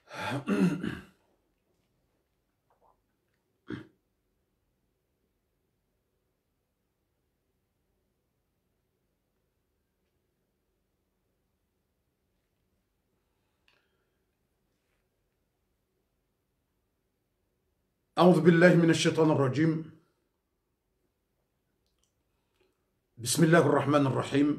أعوذ بالله من الشيطان الرجيم. بسم الله الرحمن الرحيم.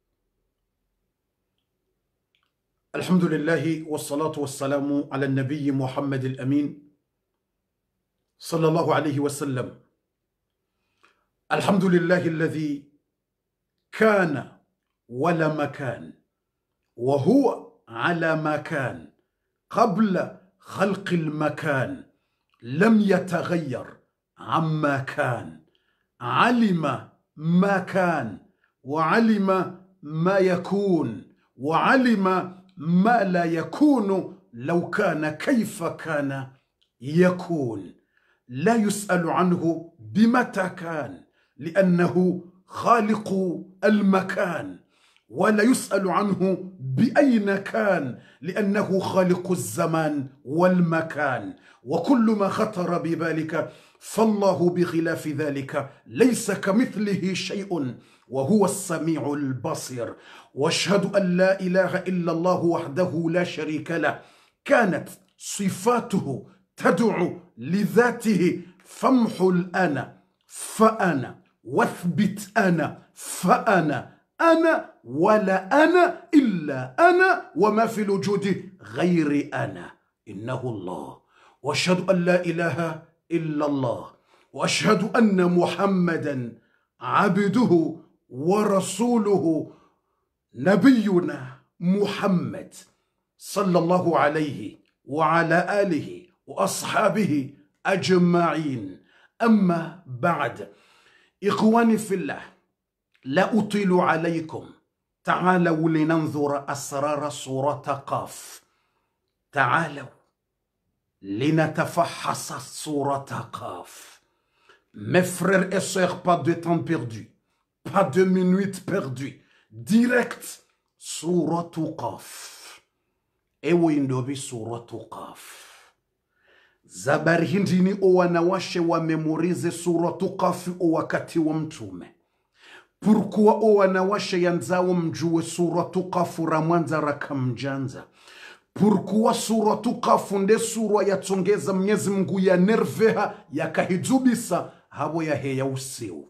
الحمد لله والصلاة والسلام على النبي محمد الأمين صلى الله عليه وسلم. الحمد لله الذي كان ولا مكان وهو على ما كان قبل خلق المكان لم يتغير عما كان، علم ما كان وعلم ما يكون وعلم ما لا يكون لو كان كيف كان يكون. لا يسأل عنه بمتى كان لأنه خالق المكان، ولا يسأل عنه بأين كان لأنه خالق الزمان والمكان. وكل ما خطر ببالك فالله بخلاف ذلك ليس كمثله شيء وهو السميع البصير. واشهد أن لا إله إلا الله وحده لا شريك له، كانت صفاته تدعو لذاته. فامحو الأنا فأنا، واثبت أنا فأنا، أنا ولا أنا إلا أنا، وما في الوجود غير أنا، إنه الله. وأشهد أن لا إله إلا الله، وأشهد أن محمدا عبده ورسوله. نبينا محمد صلى الله عليه وعلى آله وأصحابه أجمعين. أما بعد، إخواني في الله، لا أطيل عليكم. تعالوا لننظر أسرار سورة قاف. تعالوا لنتفحص سورة قاف. Mes frères et sœurs, pas de temps perdu, pas de minutes perdues. Direct, Surah Qaf. Ewe ndobi Surah Qaf. Zabari hindini o wanawashe wa memorize Surah Qaf o wakati wa mtume. Pourquoi o wanawashe yanzao mjue Surah Qaf ramwanza rakamjanza. Pourquoi Surah Qaf nde surah yatongeza Mwenyezi Mungu ya nerveha yakahijubisa habo ya heya useu.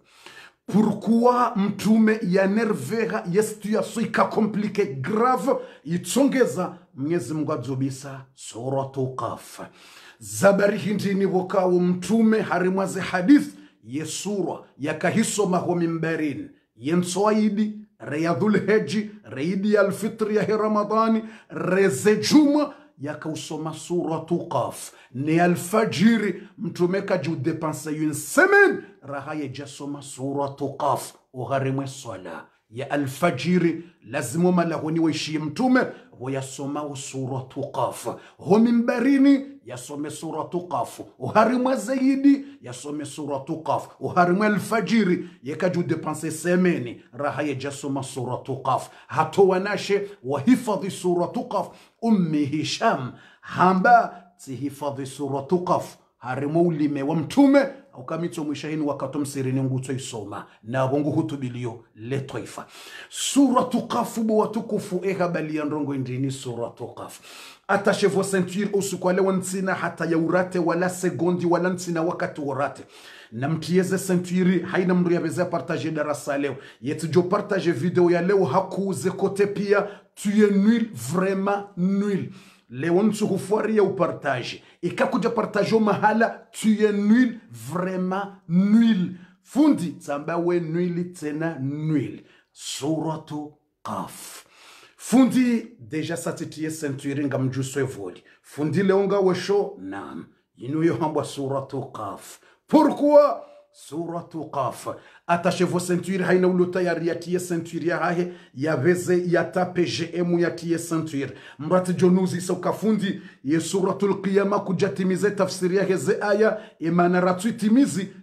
Pourquoi mtume ya nerveha yestu ika komplike grave yitongeza Mwenyezi Mungu adzubisa Surah Qaf. Zabari hindini wakawo mtume harimwaze hadith yesura yakahisoma ho mimbarin yenswaidi Riyadhul Heji, Reidi al-Fitri ya Ramadani, Reze Juma yakausoma Surah Qaf. Ni alfajiri mtume kaju depanse une semaine raha yajasoma Surah Qaf. Uharimwe swala ya alfajiri lazimu malahoni waishie mtume huyasoma Surah Qaf. Ho mimbarini yasome Surah Qaf. Uharimwe zaidi yasome Surah Qaf. Uharimwe alfajiri yakaju depanse semeni raha yajasoma Surah Qaf. Hato wanashe wahifadhi Surah Qaf. Ummi Hisham hamba tihifadhi Surah Qaf. Harimwe ulime wa mtume au kamito mwishahini wakatom sirini nguto isoma na bongo hutubilio letoifa. Surah Qaf bu watukufu bali ndrongo indini Surah Qaf. Attache vos ceintures usikwale wansina hata ya urate wala segondi wala ntsina wakati urate. Na mtieze ceinturi haina mru ya beza partager darasa leo. Yetu jo partager video ya leo hakuuze kote pia. Tu es nul, vraiment nul. Leo nsu hufuari ya upartage. Ikakuja partajo mahala, tu es nul, vraiment nul. Fundi, tamba we nul tena nul. Surah Qaf. Fundi, deja satitie century nga mjuswe voli. Fundi leonga wesho, naam. Inu yohambwa Surah Qaf. Pourquoi? Surah Qaf. Attache vos ceintures haina ulota ya riatie ceinture ya hahe ya veze ya tape GM ya tie ceinture. Mrati jonuzi soka fundi ye Suratul Qiyama kujatimize tafsiri ya heze aya imana ratu itimizi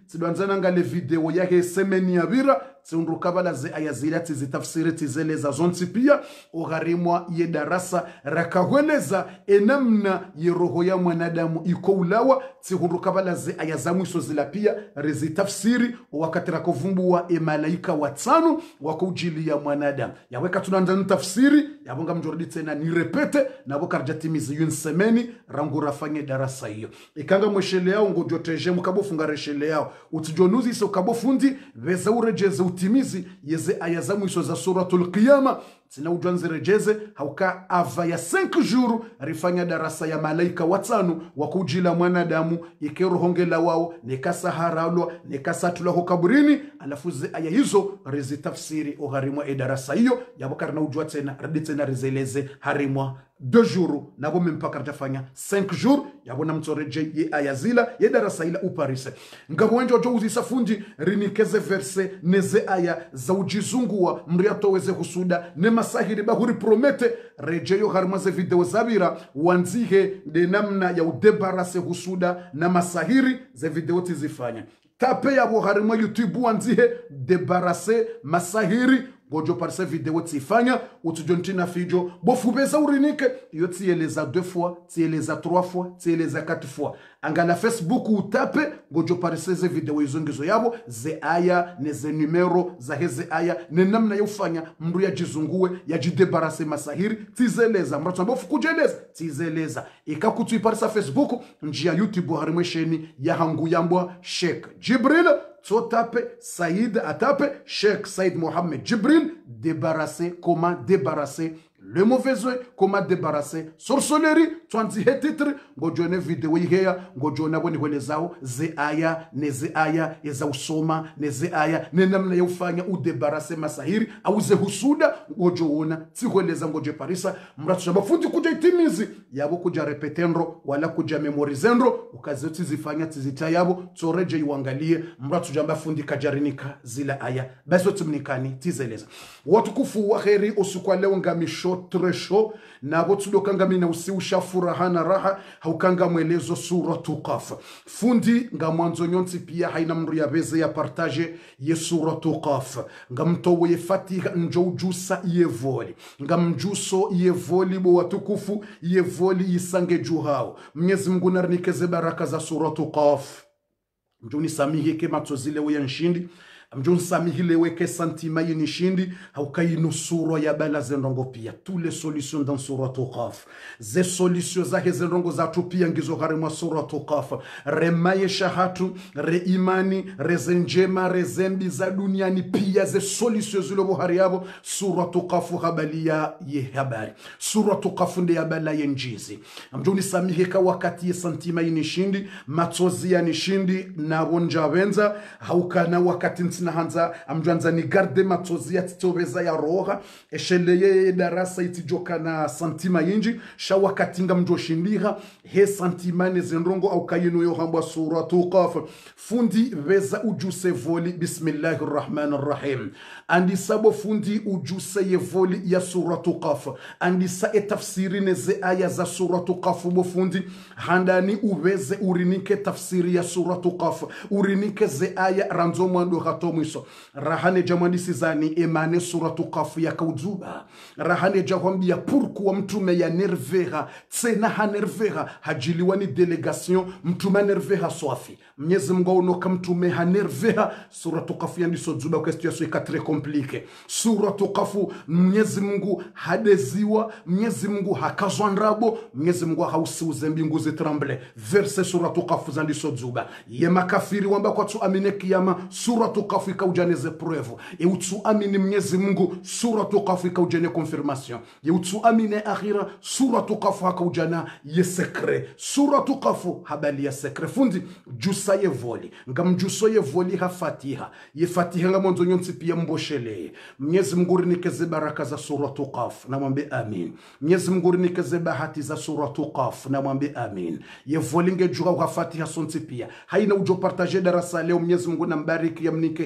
tidwanzana ngale video yake semeni ya vira tiundrukabala ze aya zila tizitafsiri tizeleza zonti pia ogharimwa ye darasa rakahweleza enamna ye roho ya mwanadamu iko ulawa tiundrukabala ze aya za mwiso zila pia rezitafsiri wakati rakovumbua malaika watano wakujili ya mwanadamu yaweka tunanza tafsiri yabonga mjordi tena ni repete na boka rjatimizi yun semeni rangu rafanye darasa hiyo ikanga mweshele yao ngojoteje mukabofunga reshele yao utijonuzi iso kabofundi veza urejeze utimizi yeze aya za mwisho za suratul qiyama tina ujanzi rejeze hauka ava ya 5 jours rifanya darasa ya malaika watano wakujila mwanadamu ikero hongela wao nekasa haralwa nekasa tulaho kaburini alafu ze aya hizo rezitafsiri oharimwa darasa hiyo yabokar na ujwa tena radite na rezeleze harimwa 2 jours nabo mpaka rtafanya 5 jours yabona mtoreje ye aya zila ye darasa ila uparise ngabo wenjo jo uzisafundi rinikeze verse neze aya za ujizungua mriato weze husuda ne masahiri bahuri promete rejeyo harmaze video zabira wanzihe de namna ya udebarase husuda na masahiri ze video tizifanya tape ya harma YouTube wanzihe debarase masahiri gojo parse video tifanya utujontina fijo bofubeza urinike yo tieleza 2 fois tieleza 3 fois tieleza 4 fois angala Facebook utape gojo parse ze video izongizo yabo ze aya ne ze numero za heze aya ne namna yofanya mndu ya jizungue ya jidebarase masahiri tizeleza mrato bofu kujeleza tizeleza ikakutu parse Facebook njia YouTube harimwesheni ya hangu yambwa Sheikh Jibril so tape Saïd atape Sheikh Saïd Mohamed Jibril débarrasser comment débarrasser le mauvais oeil, comment débarrasser sorcellerie, twanzi titre ngojone video yiheya ngojona boni kwelezao ze aya ne ze aya eza usoma ne ze aya ne namna ya ufanya udebarrasser masahiri au ze husuda ngojoona tikweleza ngoje parisa mratu bafundi kuja itimizi yabo kuja repetendro wala kuja memorizendro ukazoti zifanya tizitayabo toreje iwangalie mratu jamba fundi kajarinika zila aya baso tumnikani tizeleza watukufu wa khairi usukwa leo ngamisho tresho na botudoka ngamina usiusha furaha na raha haukanga mwelezo suratu Qaf fundi ngamwanzo nyonsi pia haina mru ya beze ya partage ye suratu Qaf ngamtowe ye fatiha njojusa ye voli ngamjuso ye voli bo watukufu ye voli isange juhao Mwenyezi Mungu narnikeze baraka za suratu Qaf mjuni samihi kema tozile we nshindi Mjon samihile weke santima yini shindi haukai nusuro ya bala zendongo pia tous les solutions dans suratu Qaf ze solutions zake zendongo za tupia ngizo gharimwa suratu Qaf remaye shahatu re imani rezenjema rezembi za duniani pia ze solutions zilo buhari yabo suratu Qaf habalia ye habari suratu Qaf ndi yabala yenjizi mjoni samihika wakati ye santima yini shindi matozi ya nishindi na wonja wenza haukana wakati na hanza amjwanza ni garde matozi ya titobeza ya roha esheleye darasa itijoka na santima yinji shawakatinga mjoshindiha he santima nezenrongo au kayinu yohambwa suratu Qaf fundi veza ujuse voli bismillahirrahmanirrahim andi sabo fundi ujuse ye voli ya suratu Qaf andi sa etafsiri neze aya za suratu Qaf bo fundi handani uveze urinike tafsiri ya suratu Qaf urinike ze aya ranzo mwando hato mwiso rahane jamani sizani emane suratu Qaf ya kauzuba rahane jawambi ya pourquoi mtume ya nerveha tsena hanerveha hajiliwani delegation mtume nerveha swafi Mwenyezi Mungu unoka mtume hanerveha suratu Qaf ya ndiso zuba question so ikatre complique suratu Qaf Mwenyezi Mungu hadeziwa Mwenyezi Mungu hakazwandrabo Mwenyezi Mungu hausiuze mbingu zitremble verse suratu Qaf za ndiso zuba ye makafiri wamba kwa tu amine kiyama suratu Qaf ikaujanize preuve e utu amini Mwenyezi Mungu suratu Qaf ikaujane confirmation ye utu amine akhira suratu Qaf ikaujana ye secret suratu Qaf habali ya secret fundi jusa ye voli ngamjuso ye voli ha fatiha ye fatiha ngamonzo nyonsi pia mboshele Mwenyezi Mungu nikeze baraka za suratu Qaf na mwambe amin Mwenyezi Mungu nikeze bahati za suratu Qaf na mwambe amin ye voli ngejua ha fatiha sonsi pia haina ujo partager darasa leo Mwenyezi Mungu nambariki yamnike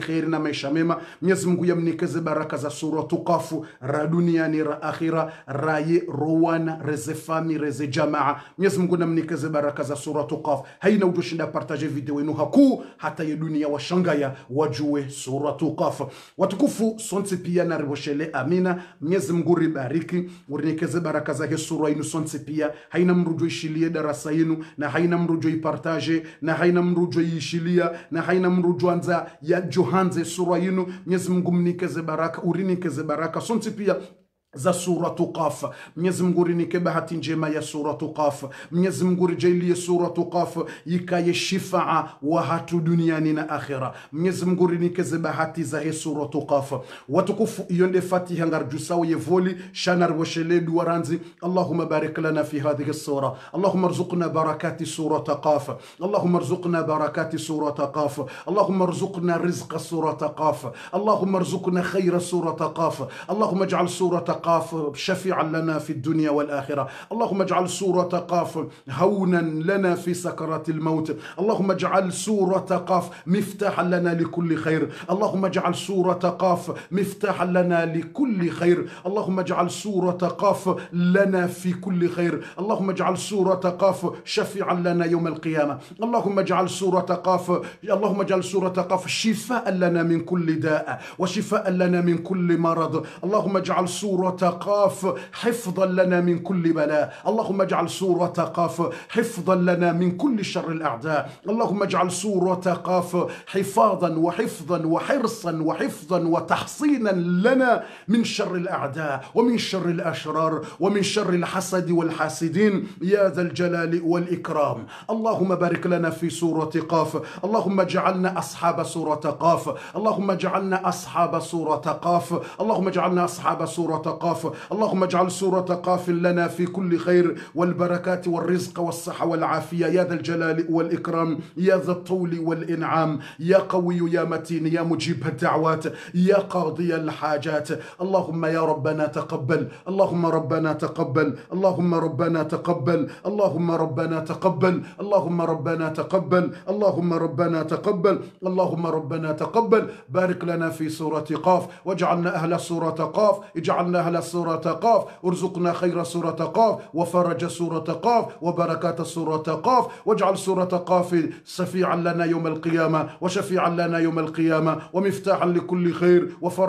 kheri na maisha mema. Mwenyezi Mungu yamnikeze baraka za suratu Qaf ra duniani ra akhira raye rowana reze fami reze jamaa. Mwenyezi Mungu namnikeze baraka za suratu Qaf. Haina ujoshinda partage video yenu haku hata ye dunia washangaya wajue suratu Qaf. Watukufu sonte pia na riboshele amina. Mwenyezi Mungu ribariki urinikeze baraka za sura yenu sonte pia. Haina mrujo ishilie darasa yenu na haina mrujo ipartage na haina mrujo ishilia na haina mrujo anza ya johanze sura yenu. Mwenyezi Mungu mnikeze baraka urinikeze baraka sonte pia za suratu Qaf. Mwenyezi Mungu rinike bahati njema ya suratu Qaf. Mwenyezi Mungu rijalie suratu Qaf ikaye shifaa wa hatu duniani na akhira. Mwenyezi Mungu rinikeze bahati za suratu Qaf. Watukufu yonde Fatiha ngarjusawo yevoli shanar washele duwaranzi. Allahumma barik lana fi hadhihi sura. Allahumma rzuqna barakati surata Qaf. Allahumma rzuqna barakati surata Qaf. Allahumma rzuqna rizqa surata Qaf. Allahumma rzuqna khayra surata Qaf. Allahumma ij'al surata قاف شفيعا لنا في الدنيا والآخرة. اللهم اجعل سورة قاف هونا لنا في سكرات الموت. اللهم اجعل سورة قاف مفتاحا لنا لكل خير. اللهم اجعل سورة قاف مفتاحا لنا لكل خير. اللهم اجعل سورة قاف لنا في كل خير. اللهم اجعل سورة قاف شفيعا لنا يوم القيامة. اللهم اجعل سورة قاف اللهم اجعل سورة قاف شفاء لنا من كل داء وشفاء لنا من كل مرض. اللهم اجعل سورة قاف حفظا لنا من كل بلاء. اللهم اجعل سورة قاف حفظا لنا من كل شر الأعداء. اللهم اجعل سورة قاف حفاظا وحفظا وحرصا وحفظا وتحصينا لنا من شر الأعداء ومن شر الأشرار ومن شر الحسد والحاسدين يا ذا الجلال والإكرام. اللهم بارك لنا في سورة قاف. اللهم اجعلنا أصحاب سورة قاف. اللهم اجعلنا أصحاب سورة قاف. اللهم اجعلنا أصحاب سورة قاف. اللهم اجعل سورة قاف لنا في كل خير والبركات والرزق والصحة والعافية يا ذا الجلال والإكرام يا ذا الطول والإنعام يا قوي يا متين يا مجيب الدعوات يا قاضي الحاجات. اللهم يا ربنا تقبل. اللهم ربنا تقبل. اللهم ربنا تقبل. اللهم ربنا تقبل. اللهم ربنا تقبل. اللهم ربنا تقبل. اللهم ربنا تقبل. بارك لنا في سورة قاف واجعلنا أهل سورة قاف. اجعلنا أهل سورة قاف. ارزقنا خير سورة قاف وفرج سورة قاف وبركات سورة قاف. واجعل سورة قاف شفيعا لنا يوم القيامة وشفيعا لنا يوم القيامة ومفتاحا لكل خير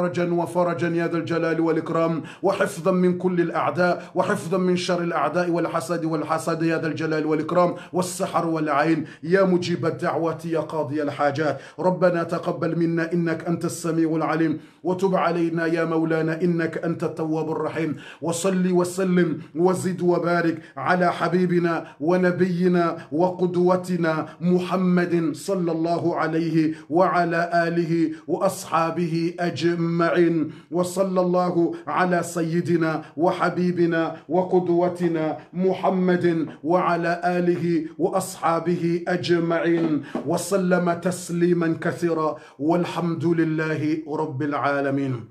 وفرجا يا ذا الجلال والإكرام وحفظا من كل الأعداء وحفظا من شر الأعداء والحسد يا ذا الجلال والإكرام والسحر والعين يا مجيب الدعوات يا قاضي الحاجات. ربنا تقبل منا إنك أنت السميع العليم وتب علينا يا مولانا إنك أنت التواب الرحيم. وصلي وسلم وزد وبارك على حبيبنا ونبينا وقدوتنا محمد صلى الله عليه وعلى آله وأصحابه أجمعين. وصلى الله على سيدنا وحبيبنا وقدوتنا محمد وعلى آله وأصحابه أجمعين وسلم تسليما كثيرا والحمد لله رب العالمين.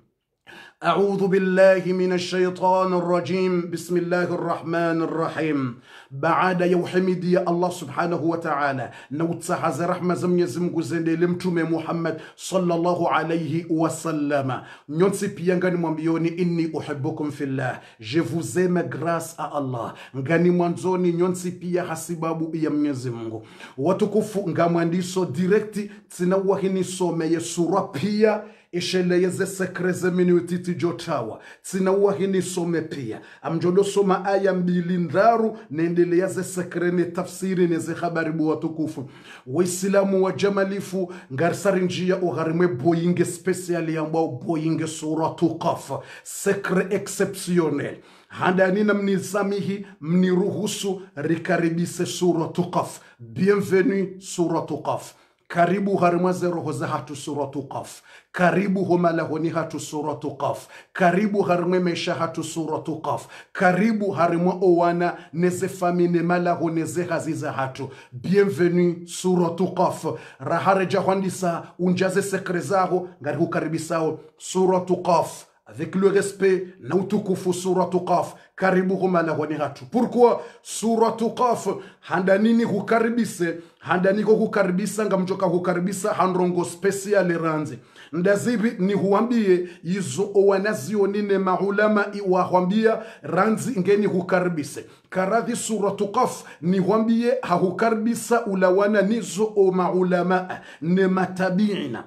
أعوذ بالله من الشيطان الرجيم. بسم الله الرحمن الرحيم. بعد يوحمد يا الله سبحانه وتعالى نوتسح رحمة زميزم غزندي لمتوم محمد صلى الله عليه وسلم. نيونسي بيانغاني مبيوني إني أحبكم في الله. Je vous aime grâce à Allah. Ngani mwanzoni nyonsi pia hasibabu ya Mwenyezi Mungu. Watukufu ngamwandiso direkti tinawahini someye sura pia isheleyeze sekreze minuti jotawa tsina wahini some pia amjodo soma aya mbili ndaru nendeleyeze sekrene tafsiri neze habari bu watukufu waislamu wa jamalifu ngarsari njia ugharimwe boyinge speciali ambao boyinge suratu Qaf sekre exceptionnel handanina mnizamihi mniruhusu rikaribise suratu Qaf. Bienvenue suratu Qaf. Karibu harimwaze roho za hatu suratu Qaf. Karibu homalahoni hatu suratu Qaf. Karibu harimwe mesha hatu suratu Qaf. Karibu harimwa owana neze famine malaho neze haziza hatu. Bienvenue suratu Qaf. Rahare jahwandisa unjaze sekrezaho ngari hukaribisao suratu Qaf. Avec le respect, nautukufu suratu Qaf. Karibu humalahoni hatu. Pourquoi suratu Qaf handanini hukaribise handa niko kukaribisa ngamchoka kukaribisa handrongo special ranzi ndazibi ni huambie izo owanazioni ne maulama iwahwambia ranzi ngeni kukaribise karadhi suratu Qaf ni huambie hakukaribisa ulawana nizo o maulama ne matabiina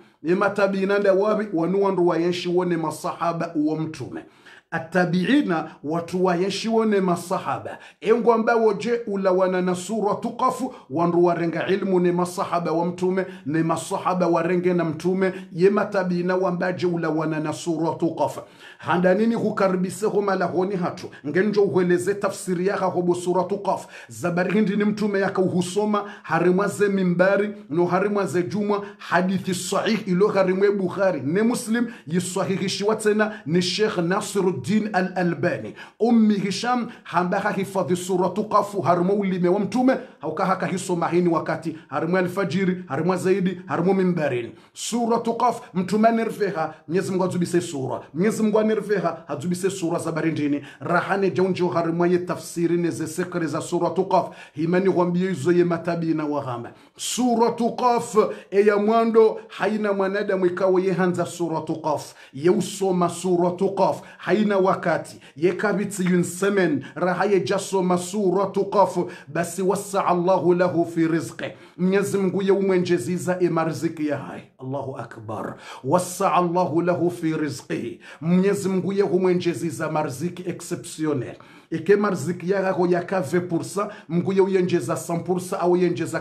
nda wabi wanuandu wayenshi wone masahaba wa mtume atabiina watu wayenshi wone masahaba engo ambao je ulawana na suratu Qaf wandu warenga ilmu ne masahaba wa mtume ne masahaba warenge na mtume ye matabiina wambaje ulawana na suratu Qaf handa nini kukaribise homa lahoni hatu ngenjo uheleze tafsiri yaka hobo suratu Qaf zabari hindi ni mtume yaka uhusoma harimwaze mimbari no harimwaze jumwa hadithi sahih ilo harimwe Bukhari ne Muslim yisahihishiwa tena ni Sheikh Nasiruddin al-Albani ummi Hisham hambaka hifadhi suratu Qaf harimwe ulime wa mtume hauka haka hisoma hini wakati harimwe alfajiri harimwe zaidi harimwe mimbarini suratu Qaf mtume nirveha Mwenyezi Mungu azubise sura Mwenyezi Mungu nirveha azubise sura za barindini rahane jonjo harimwe ye tafsiri neze sekre za suratu Qaf himani huambie izo ye matabina wahamba suratu Qaf ya mwando haina mwanadamu ikawa ye hanza suratu Qaf ye usoma suratu Qaf haina wakati ye kabiti yunsemen rahaye jasoma suratu Qaf basi wasa Allahu lahu fi rizqi Mwenyezi Mungu ye umwenjeziza marziki ya hai Allahu akbar wasa Allahu lahu fi rizqi Mwenyezi Mungu ye umwenjeziza marziki exceptionnel ike marziki yako yaka 20% Mungu ye uyenjeza 100% au uyenjeza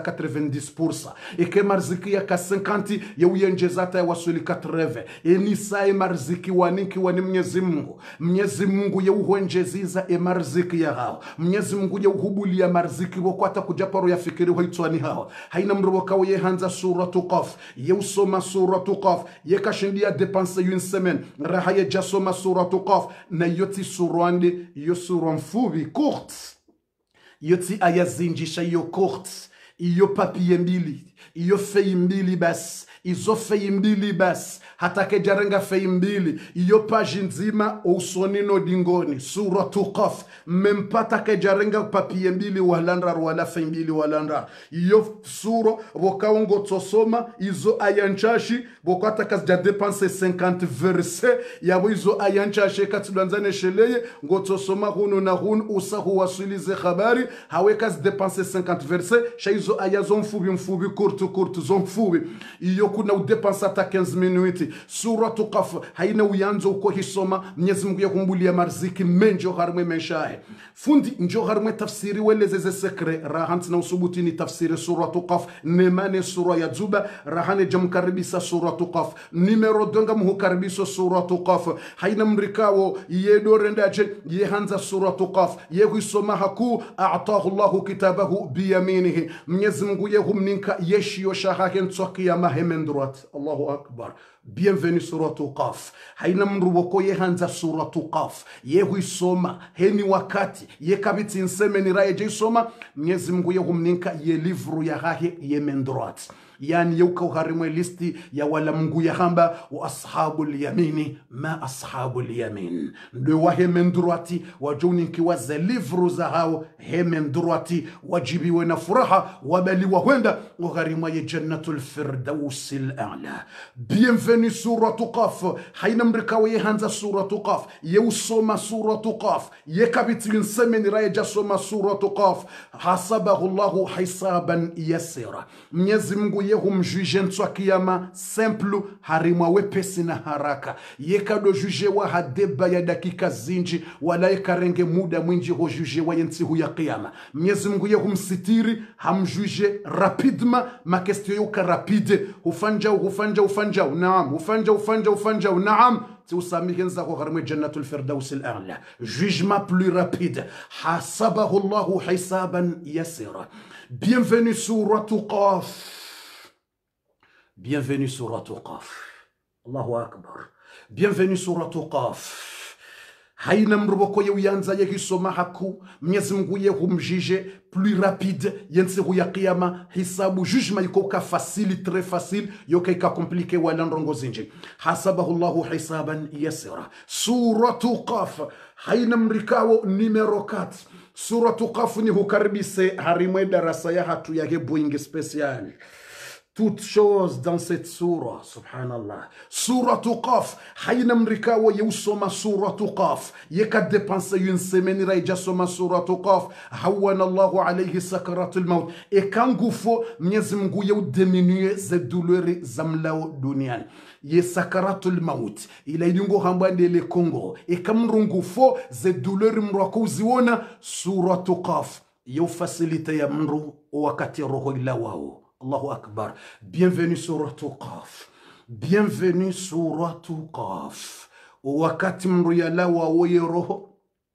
90% ike marziki yaka 50 ye uyenjeza hata wasuli 80 ni sai marziki waniki wani Mwenyezi Mungu ye uhenjeziza marziki yao Mwenyezi Mungu ye uhubulia marziki wako hata kujaparo ya fikiri hoitwani hao haina mruboka ye hanza suratu Qaf ye usoma suratu Qaf ye kashindia dépenser une semaine raha ye jasoma suratu Qaf na yoti surwande yo sura mfubi courte yoti ayazinjisha yo courte iyo papier mbili iyo fei mbili bas izo fei mbili bas hata kejarenga fei mbili iyo page nzima usonino dingoni suratu Qaf mempata kejarenga papier mbili walandra wala fei mbili walandra iyo suro wakaongo tosoma izo ayanchashi wakata kasja dépenser 50 versets yabo izo ayanchashi katulwanzane sheleye ngotosoma hunu na hunu usahu wasulize habari hawekas dépenser 50 versets shaizo ayazo mfubi courte zomfubi iyo kuna udepensa hata 15 minutes suratu Qaf haina uyanzo uko hisoma Mwenyezi Mungu yakumbulia marziki menjo harmwe meshahe fundi njo harmwe tafsiri welezeze sekre rahant na usubuti ni tafsiri suratu Qaf nemane sura ya Zuba rahane jamkaribisa suratu Qaf numero 2 ngamukaribisa suratu Qaf haina mrikawo yedorendaje yehanza suratu Qaf yehisoma haku a'tahu Allahu kitabahu biyaminihi Mwenyezi Mungu yehumninka yeshio shahahe ntsoki ya mahemendrat Allahu akbar bienvenue suratu Qaf haina mruboko yehanza suratu Qaf yehuisoma heni wakati yekabiti nsemeni raye jesoma Mwenyezi Mungu yehumninka ye livru ya hahe yemendrat yani yuka uharimwe listi ya wala Mungu ya hamba wa ashabul yamini ma ashabul yamin ndo wa hemendurati wajuni kiwaze livru za hao hemendurati wajibiwe na furaha wabaliwa huenda uharimwe ya jannatul firdausil a'la bienvenue suratu Qaf haina mrikawe yehanza suratu Qaf yeusoma suratu Qaf yekabiti nsemeni raye jasoma suratu Qaf hasabahu Allahu hisaban yasira Mwenyezi Mungu yehum juge ntwa kiyama simple harimwa wepesi na haraka yekado juge wa hadeba ya dakika zinji wala yekarenge muda mwinji ho juge wa yentsihu ya kiyama Mwenyezi Mungu yehum sitiri hamjuge rapidement ma question yoka rapide ufanja naam ufanja naam تسامحين زاكو غرمي جنة الفردوس الأعلى jugement plus rapide حسبه الله حسابا يسيرا bienvenue suratu Qaf bienvenue suratu Qaf Allahu akbar bienvenue suratu Qaf haina mruboko ye uyanza ye hisoma haku Mwenyezi Mungu ye humjije plus rapide yensihu ya kiyama hisabu jugement ikoka facile très facile yoka ika compliqué wala ndongo zinji hasabahu Allahu hisaban yasira suratu Qaf haina mrikawo numero 4 Suratu Qaf ni hukaribise harimwe darasa ya hatu yake boing spécial. Toutes choses dans cette surah, subhanallah. Suratu Qaf, hayna mrikawa yusoma suratu Qaf. Yeka dépenser une semaine raija soma suratu Qaf. Hawana Allahu alayhi sakaratul maut. Et quand goufo, Mwenyezi Mungu yeu diminuer ze douleurs zamlao duniani. Ye sakaratul maut. Ila yungo hambande le Congo. Et comme rungufo ze douleurs mrwako ziona suratu Qaf. Yeu facilite ya mru wakati roho ila wao. Allahu Akbar. Bienvenue sur Qaf. Bienvenue sur Qaf. Wakati mruyala wa roho.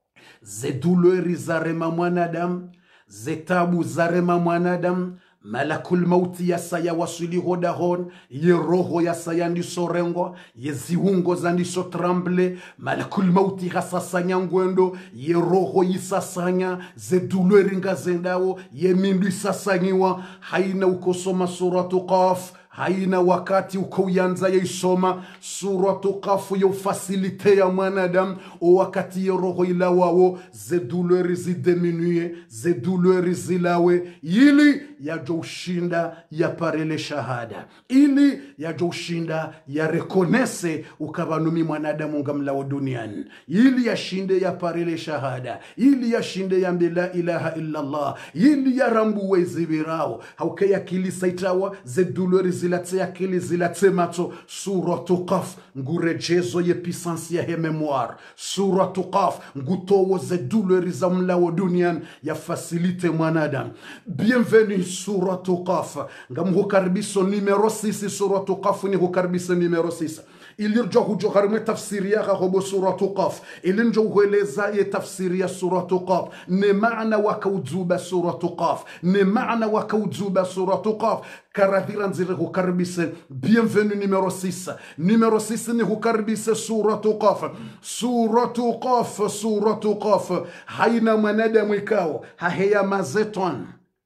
Ze douleurs zarema mwanadamu. Ze tabu zarema mwanadamu. Malakul mauti ya saya wasuli hodahon. Ye roho ya saya ndiso rengo. Ye ziungo za ndiso tremble. Malakul mauti hasasanya ngwendo. Ye roho yisasanya. Ze douleur nga zendao. Ye mindu isasanyiwa. Haina ukosoma suratu Qaf. Haina wakati ukoyanza ya isoma suratu Qaf yo facilite ya mwanadamu o wakati ya roho ila wao ze douleur zidiminue ze douleur zilawe ili ya joushinda ya parele shahada ili ya joushinda ya rekonese ukabanumi mwanadamu ngamlao duniani ili ya shinde ya parele shahada ili ya shinde ya la ilaha illa Allah ili ya rambuwe zibirao hauke ya kilisaitawa ze douleur zilate akili zilate mato suratu Qaf ngurejezo ye puissance ya he memoire suratu Qaf ngutowo ze douleur za mlao duniani ya facilite mwanadamu. Bienvenue suratu Qaf ngamhukaribiso numero 6 suratu Qaf ni hukaribiso numero 6 ilirjo hujoharme tafsiri ya hobo suratu Qaf ilinjo hueleza ye tafsiri ya suratu Qaf ne maana wakauzuba suratu Qaf ne maana wakauzuba suratu Qaf karadhira nzire hukarbise. Bienvenue numero 6 numero 6 ni hukarbise suratu Qaf suratu Qaf suratu Qaf haina mwanadamu ikao haheya mazeton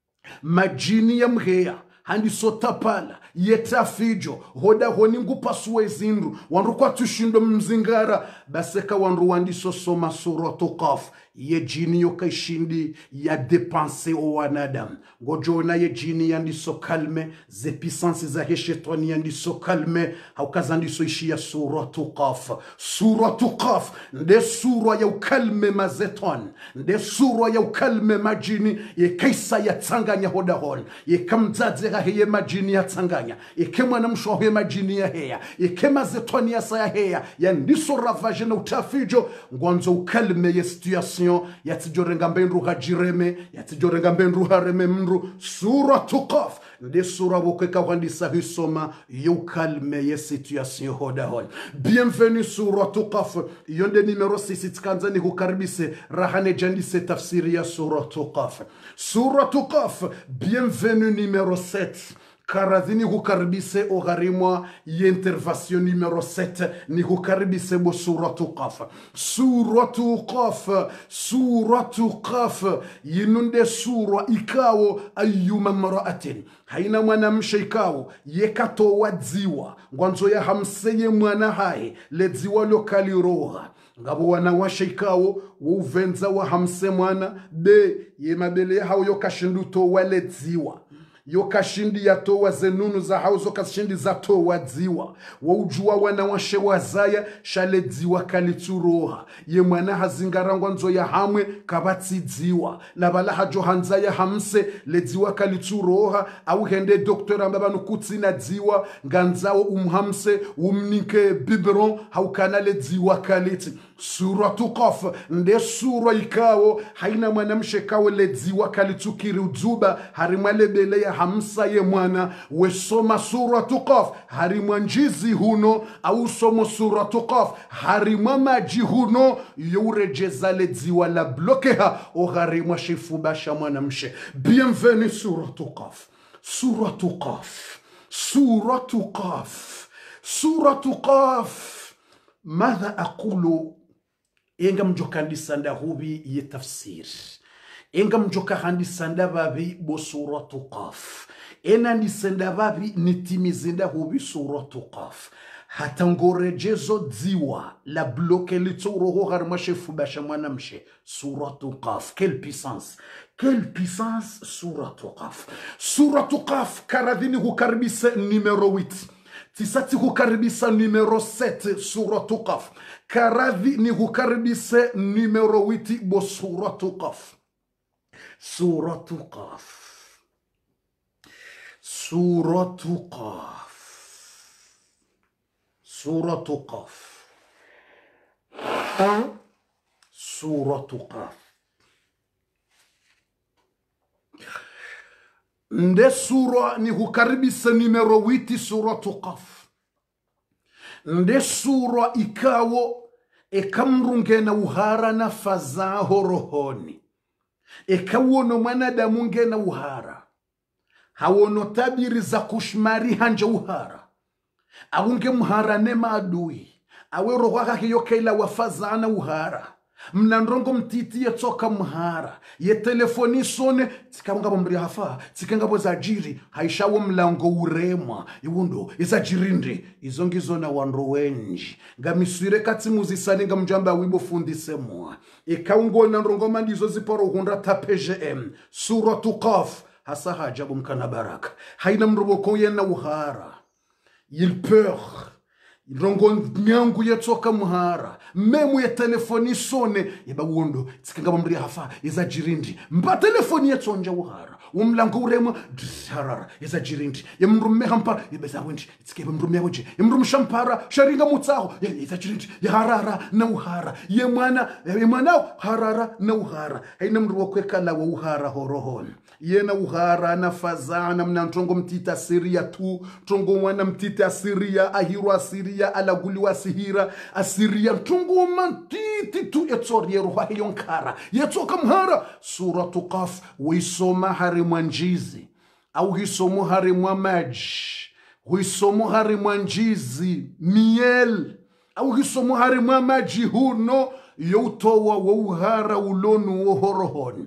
majini ya mheya handi sotapala yeta fijo hoda honi ngupasuwe zindu wandu kwa tushindo mzingara baseka wandu wandiso soma suratu Qaf ye jini yokaishindi ya depanse o wanadam ngojona ye jini yandiso kalme ze puissance za heshetoni yandiso kalme haukazandiso ishia suratu Qaf suratu Qaf nde sura ya ukalme mazeton nde sura ya ukalme majini ye kaisa ya tanganya hoda hon ye kamzadze heye majini ya tanganya ye kema na mshohe majini ya heya ye kema zetoni ya saya heya ya ndiso ravage na utafijo ngwanzo ukalme ye situation yatijorenga mbenru hajireme yatijorenga mbenru hareme mnru suratu Qaf nde sura wokeka wandisa hisoma yukalme ye situation hodahon. Bienvenue suratu Qaf yonde numero 6 tkanza ni hukaribise rahane jandise tafsiri ya suratu Qaf suratu Qaf. Bienvenue numero 7 karadhini hukaribise ogharimwa intervention numero 7 ni hukaribise bo suratu Qaf suratu Qaf suratu Qaf yinunde sura ikao ayyuma mraatin haina mwanamshe ikao yekato wadziwa ngwanzo ya hamseye mwana hai ledziwa lokali roha ngabo wanawashe ikao uvenza wa hamse mwana be yemabele hao yokashinduto waledziwa yokashindi ya towa zenunu za hauzo kashindi za towa dziwa waujua wanawashe wazaya shale dziwa kalituroha ye mwana hazingarangwa nzo ya hamwe kabatsi dziwa na bala hajo hanza ya hamse le dziwa kalituroha au hende doktora mbabanu kutsina dziwa nganzao umhamse umnike biberon haukana le dziwa kaliti suratu Qaf nde sura ikao haina mwanamshe kawe le dziwa kalitukiri uzuba harimale bele ya hamsa ye mwana wesoma suratu Qaf harimwa njizi huno au somo suratu Qaf harimwa maji huno yourejeza le dziwa la blokeha o harimwa shifubasha mwanamshe. Bienvenue suratu Qaf suratu Qaf suratu Qaf suratu Qaf. ماذا أقول إنغم مجوكاندي ساندا هوبي يتفسير إنغم مجوكاندي ساندا بابي بسورة قاف ena nisenda vavi nitimizinda hubi suratu Qaf. Hatangorejezo dziwa la bloke litsuroho harmashe fubasha mwanamshe suratu Qaf. Quelle puissance! Quelle puissance suratu Qaf. Suratu Qaf karadhini hukaribise numero 8. Tisati hukaribisa numero 7 suratu Qaf. Karadhi ni hukaribise numero 8 bo suratu Qaf. Suratu Qaf. Suratu Qaf. Suratu Qaf. Suratu Qaf. Nde sura ni hukaribisa numero 8 suratu Qaf. Nde sura ikawo ekamrunge na uhara na fazaho rohoni. Ekawono mwanadamu nge na uhara. Hawono tabiri za kushmari hanja uhara. Aunge muhara ne maadui. Awe roho hake yokeila wafaza na uhara. Mnandrongo mtiti yetoka muhara. Ye telefoni sone. Tika mbri hafa. Tika ngabo za jiri. Haishawo mlango urema. Iwundo. Isa jirindi. Izongizo na wanro wenji. Ngamiswire kati muzisani nga mjamba wibo fundi semua. Ikaungo na nrongo mandizo ziporo hunda tapgm. Suratu Qaf. Hasa hajabu mkana baraka. Haina mroboko yena uhara. Il peur. Rongo nyangu yetoka muhara. Memu ya telefoni sone. Yeba uondo. Tikanga mbri hafa. Iza jirindi. Mba telefoni yetonja uhara. Umlango urema. Harara. Iza jirindi. Yemrume hampara. Yebeza wendi. Tikebe mrume wendi. Yemrume shampara. Sharinga mutaho. Iza jirindi. Harara na uhara. Yemwana harara na uhara. Haina mrubokweka la wa uhara horohon. Yena uhara na fazana mnantongo mtita Syria tu. Tongo wana mtita Syria. Ahirwa Syria. Alaguliwa sihira. Assyria. Tongo mantiti tu etori yeruha yonkara. Yetoka mhara. Suratu Qaf. Wisoma harimwanjizi. Au hisomo harimwamaji. Hisomo harimwanjizi. Miel. Au hisomo harimwamaji huno. Yotowa wauhara ulonu wohorohoni.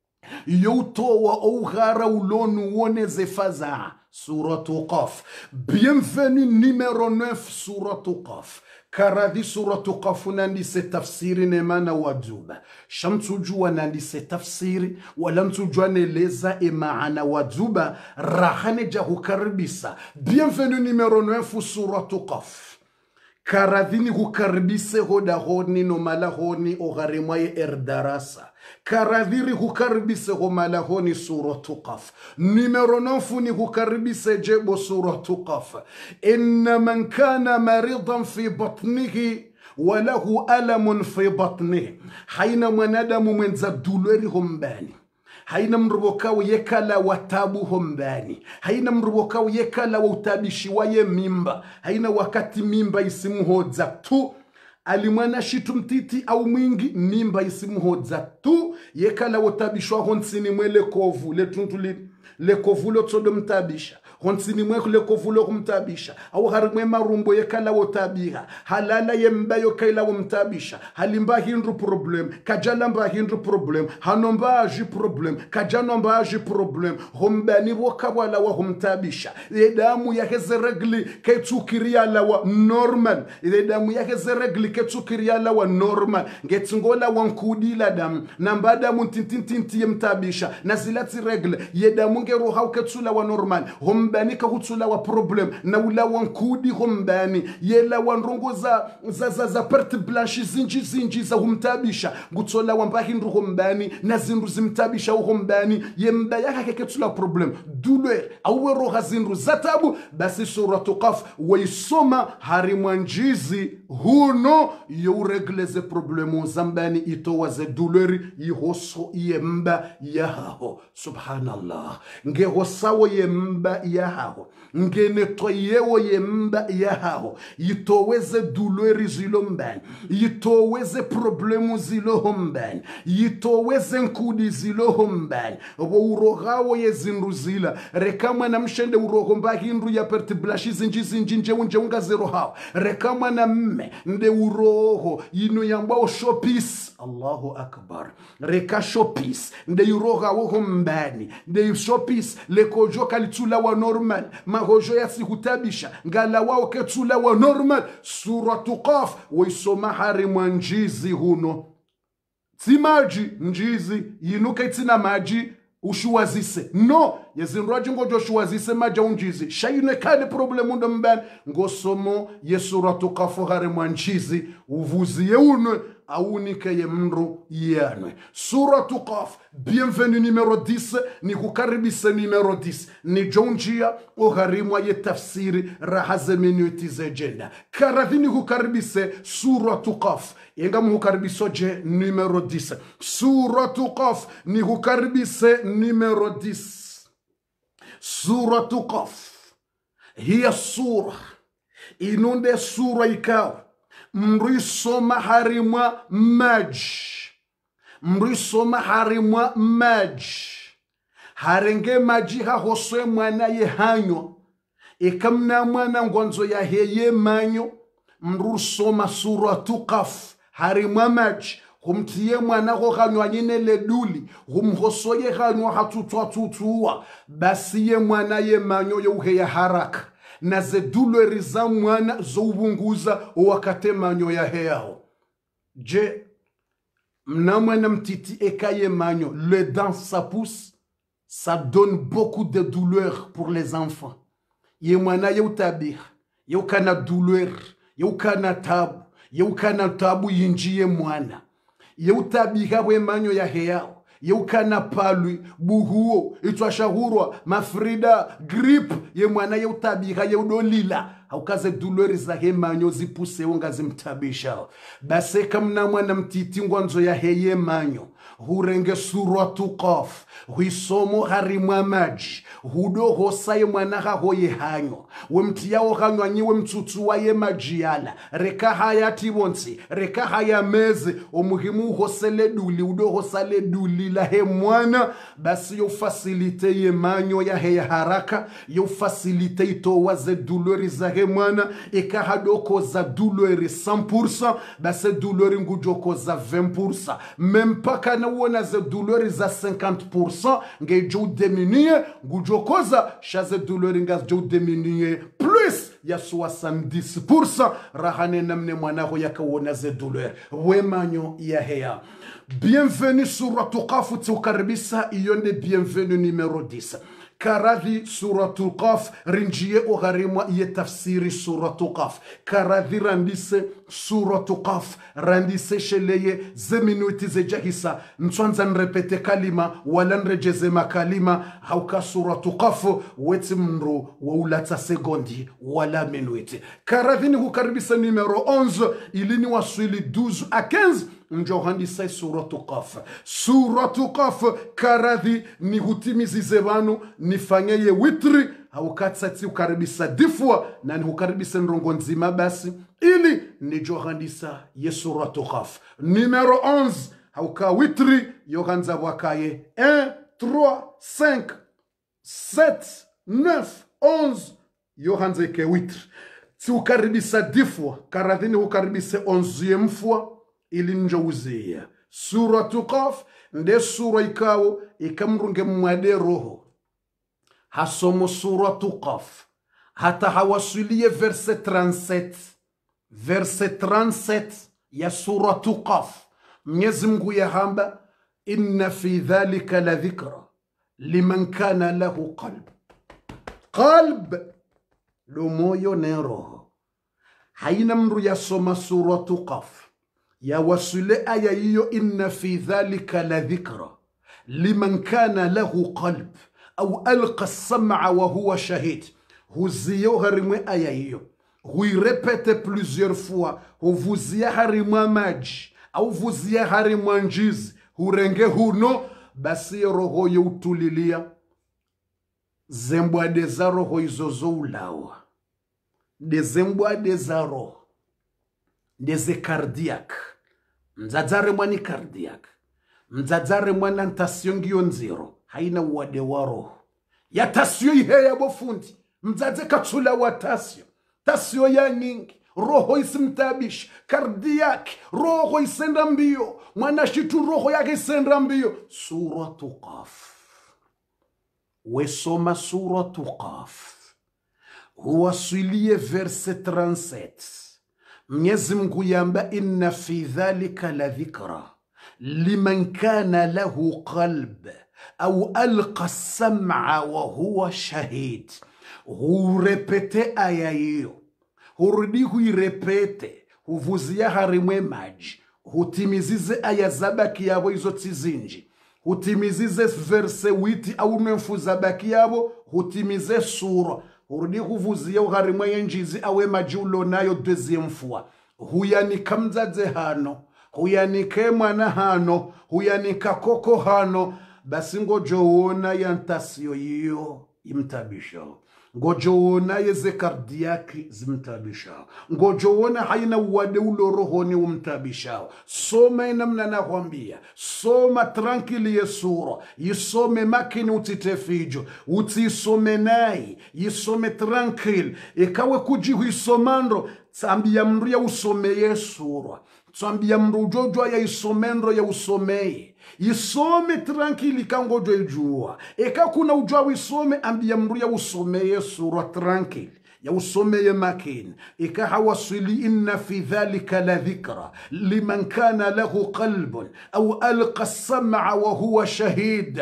Yotowa ouhara ulonu woneze faza. Suratu Qaf. Bienvenue numéro 9 suratu Qaf. Karadhi suratu Qaf nandi se tafsiri nemana waduba. Shamtujua nandi se tafsiri. Walamtujua neleza maana waduba. Rahane jahu karibisa. Bienvenue numéro 9 suratu Qaf. Karadhini hukaribise hoda honi no mala honi ogharemaye erdarasa. Karadhiri hukaribise ho mala honi suratu Qaf. Numero 9 ni hukaribise jebo suratu Qaf. Inna man kana maridan fi batnihi walahu alamun fi batnihi. Haina mwanadamu mwenza dulweri hombani. Haina mrubokao yekala watabu hombani. Haina mrubokao yekala wautabishi waye mimba. Haina wakati mimba isimuhodza tu. Alimwana shitu mtiti au mwingi mimba isimuhodza tu. Yekala watabishwa honsini mwele kovu. Le kovu lo tsodo mtabisha. Honsini mweko le kovulo kumtabisha. Au harimwe marumbo yekala wotabiha. Halala yembayo kaila womtabisha. Halimba hindru problem. Kajalamba hindru problem. Hanomba aji problem. Kajanomba aji problem. Hombani wakawala wa humtabisha. Edamu ya heze regli ketukiria lawa normal. Edamu ya heze regli ketukiria lawa normal. Ngetungola wankudi la damu. Nambada muntintintinti yemtabisha. Nazilati regli. Yedamu ngeru hau ketula wa normal. Hombani kahutula wa problem na ula wankudi hombani yela wanrongo za perte blanche zinji za humtabisha gutsola wambahindu hombani na zindu zimtabisha hombani yemba yaka ketula problem douleur awero hazindu zatabu basi suratu Qaf waisoma harimwanjizi huno youregleze problemo zambani itowa ze douleur yihoso yemba yaho subhanallah ngehosawo yemba yahaho ngenetoyewo yemba yahaho yitoweze douleur zilo mbani yitoweze problemu zilo hombani yitoweze nkudi zilo hombani wo urogawo yezindu zila rekama na mshende urohomba hindu ya perti blashi zinji nje unga zero hao rekama na mme nde uroho yinu yambao shopis Allahu akbar reka shopis nde uroga wo hombani nde shopis lekojo kalitula wa normal mahojo ya sihutabisha ngala wao ketula wa normal suratu Qaf waisoma harimwa njizi huno timaji njizi yinuka itina maji ushuwazise no yezinroji ngojo shuwazise maja unjizi shayine kale problemu ndo mbani ngosomo yesuratu Qaf harimwa njizi uvuziye unwe aunike ye mndu yanwe suratu Qaf bienvenue numéro 10 ni kukaribise numéro 10 ni jonjia uharimwa ye tafsiri rahaze minuti zejenda karavini kukaribise suratu Qaf yenga mukaribiso je numéro 10 suratu Qaf ni kukaribise numéro 10 suratu Qaf hiya sura inunde sura ikao mrisoma harimwa maji harenge maji hahoswe mwana ye hanyo ikamna mwana ngonzo ya heye manyo mrisoma suratu Qaf harimwa maji humtiye mwana ho hanyo nyine leduli humhosoye hanyo hatutwa basi ye mwana ye manyo ye ya haraka na ze douleur za mwana zo ubunguza wakate manyo ya heao je mnamwana mtiti ekaye manyo le dent ça pousse ça donne beaucoup de douleur pour les enfants ye mwana ye utabir ye ukana douleur ye ukana tabu yinjiye mwana ye utabika we manyo ya heao yeukana palwi buhuo itwashahurwa mafrida grip ye mwana ye utabika ye udolila haukaze douleur za hemanyo zipuse wonga zimtabisha base kamna mwana mtiti ngwanzo ya heye manyo hurenge suratu Qaf huisomo harimwa maji hudo hosaye mwana hoye hanyo wemtiyao hanyo anyiwe mtutu wa ye majiala reka haya tibonsi reka haya meze omuhimu hosele duli udo hosale duli la he mwana basi yo facilite ye manyo ya he haraka yo facilite ito waze douleur za he mwana eka hadoko za douleur 100% basi douleur ngujoko za 20% même pas kana wona ze douleur za 50% ngejo diminuer ngujokoza shaze douleur ngajo diminuer plus ya 70% rahane namne mwanako yakawona ze douleur wemanyo ya hea bienvenue suratu Qaf tukaribisa iyonde bienvenue numéro 10 karadhi suratu Qaf rinjie uharimwa ye tafsiri suratu Qaf karadhi randise suratu Qaf randise sheleye ze minuti ze jahisa nswanza nrepete kalima wala nrejeze makalima hauka suratu Qaf weti mnru wa ulata sekondi wala minuti karadhi ni kukaribisa numero 11 ilini waswili 12 à 15 njohandisa suratu Qaf suratu Qaf karadhi ni hutimizize vanu nifanyeye witri haukatsati ukaribisa difwa na ni ukaribisa nrongo nzima basi ili ni johandisa ye suratu Qaf numero 11 hauka witri yohanza wakaye 1 3 5 7 9 11 yohanza ke witri ti ukaribisa difwa karadhi ni ukaribise 11e fois ili njouzia suratu Qaf nde sura ikawo ikamrunge mwade roho hasomo suratu Qaf hata hawasulie verset 37 ya suratu Qaf Mwenyezi Mungu ya hamba inna fi dhalika la dhikra liman kana lahu qalb lo moyo ne roho haina mru ya soma suratu Qaf ya wasule aya hiyo inna fi dhalika la dhikra liman kana lahu qalb au alqa as-sam'a wa huwa shahid huziyo harimwe aya hiyo huirepete plusieurs fois huvuzia harimwa maji au vuzia harimwa njizi hurenge huno basi roho yutulilia zembwa de zaro hoizozo ulawa. De zembwa de zaro. Deze cardiac. Mzadzare mwani cardiac. Mzadzare mwana ntasio ngionziro. Haina wade waro. Ya tasio ihe ya bofundi. Mzadze katsula wa tasio. Tasio ya nyingi. Roho isimtabish. Cardiac. Roho isenda mbio. Mwana shitu roho yake isenda mbio. Suratu Qaf. Wesoma suratu Qaf. Huwasilie verset 37. Mwenyezi Mungu yamba inna fi dhalika la dhikra liman kana lahu qalb au alqa sam'a wa huwa shahid. Hurepete aya hiyo, hurudi huirepete, huvuzia harimwe maji, hutimizize aya zabaki yabo izo tizinji, hutimizize verse witi au nemfu zabaki yabo, hutimize sura, hurudi huvuzia harimwe yenjizi awe maji ulonayo deuxième fois. Huyanika mzadze hano, huyanike mwana hano, huyanika koko hano, basi ngojo uona yantasio iyo imtabisha. Ngojo uona yeze kardiaki zimtabisha. Ngojo uona haina uwade ulorohoni umtabisha. Soma inamna na kwambia. Soma tranquili yesura. Yisome makini utitefijo. Utisome nai. Yisome tranquil. Ikawe kujihu isomandro. Tsambia mria usome yesura. Tsambia mrujojo ya isomendro ya usomeye. Isome tranquili kangojo ijua. Eka kuna ujua wisome ambia mruya usomeye sura tranquili. Ya usomeye makini. Eka hawasili inna fi dhalika la dhikra liman kana lahu qalbun au alqa sam'a wa huwa shahid.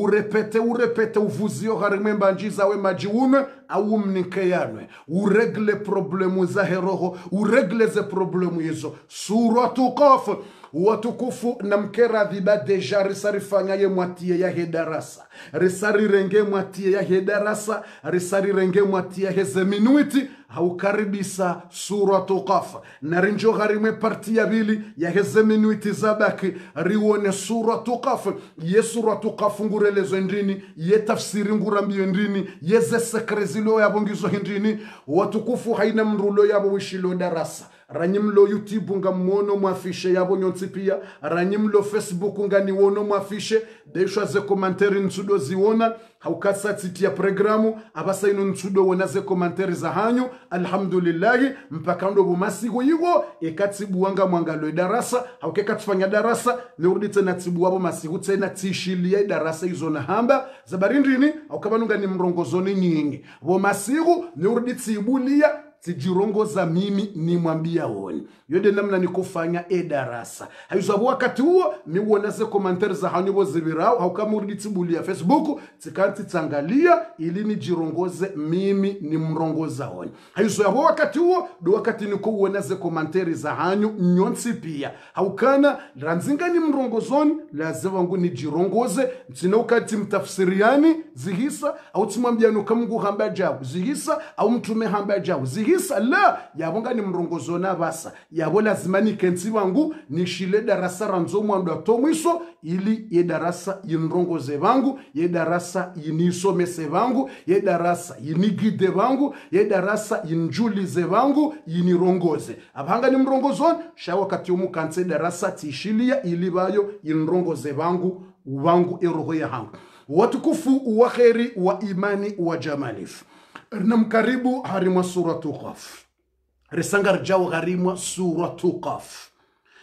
Urepete uvuzio harimemba njiza we majiume au mnikeyanwe. Uregle problemu za heroho. Uregle ze problemu hizo. Suratu Qaf. Watukufu na mkera dhiba deja risarifanya ye mwatie ya hedarasa. Risari renge mwatie ya hedarasa. Risari renge mwatie ya hezeminuiti. Haukaribisa suratu Qaf. Na rinjo gharime parti ya bili ya hezeminuiti zabaki. Riwone suratu Qaf. Ye suratu Qaf ngurelezo ndrini. Ye tafsiri ngurambiyo ndrini. Ye ze sekrezilo ya bongizo ndrini. Watukufu haina mrulo ya wishilo darasa. Ranyimlo YouTube nga mwono mwafishe yabo nyonsipia. Ranyimlo Facebook nga niwono mwafishe. Deishwa ze komanteri nsudo ziwona. Haukasa titia programu. Abasa inu nsudo wona ze komanteri za hanyu. Alhamdulillahi. Mpakando bumasigo yigo. Ekatibu wanga mwangalo darasa. Hauke katifanya darasa. Neurdite natibu wabo masigo. Tena tishilia darasa izona hamba. Zabarindrini. Haukabanunga ni mrongozoni nyingi. Bumasigo. Neurdite ibulia. Tijirongo za mimi ni mwambia woni. Yode namna ni kufanya darasa. Hayuzabu wakati huo ni uonase komanteri za hanyobo zibirao. Haukamuridi tibuli ya Facebook. Tikanti tangalia ili ni jirongoze mimi ni mrongoza woni. Hayuzabu wakati huo do wakati ni uonase komanteri za hanyo nyonsi pia. Haukana ranzinga ni mrongozoni. Lazima wangu ni jirongoze. Mtina ukati mtafsiriani zihisa. Au timwambia nukamungu hamba jabu zihisa. Au mtume hamba jabu zihisa. La yabonga ni mrongozona basa yabo lazima ni kensi wangu ni shile darasa ranzo mwando atomwiso ili ye darasa yinrongoze vangu ye darasa yinisomese vangu ye darasa yinigide vangu ye darasa yinjulize vangu yinirongoze abanga ni mrongozona sha wakati umukanse darasa tishilia ili bayo yinrongoze vangu eroho ya hangu. Watukufu wa kheri wa imani wa jamalif. Namkaribu harimwa suratu Qaf. Risangar jao harimwa suratu Qaf.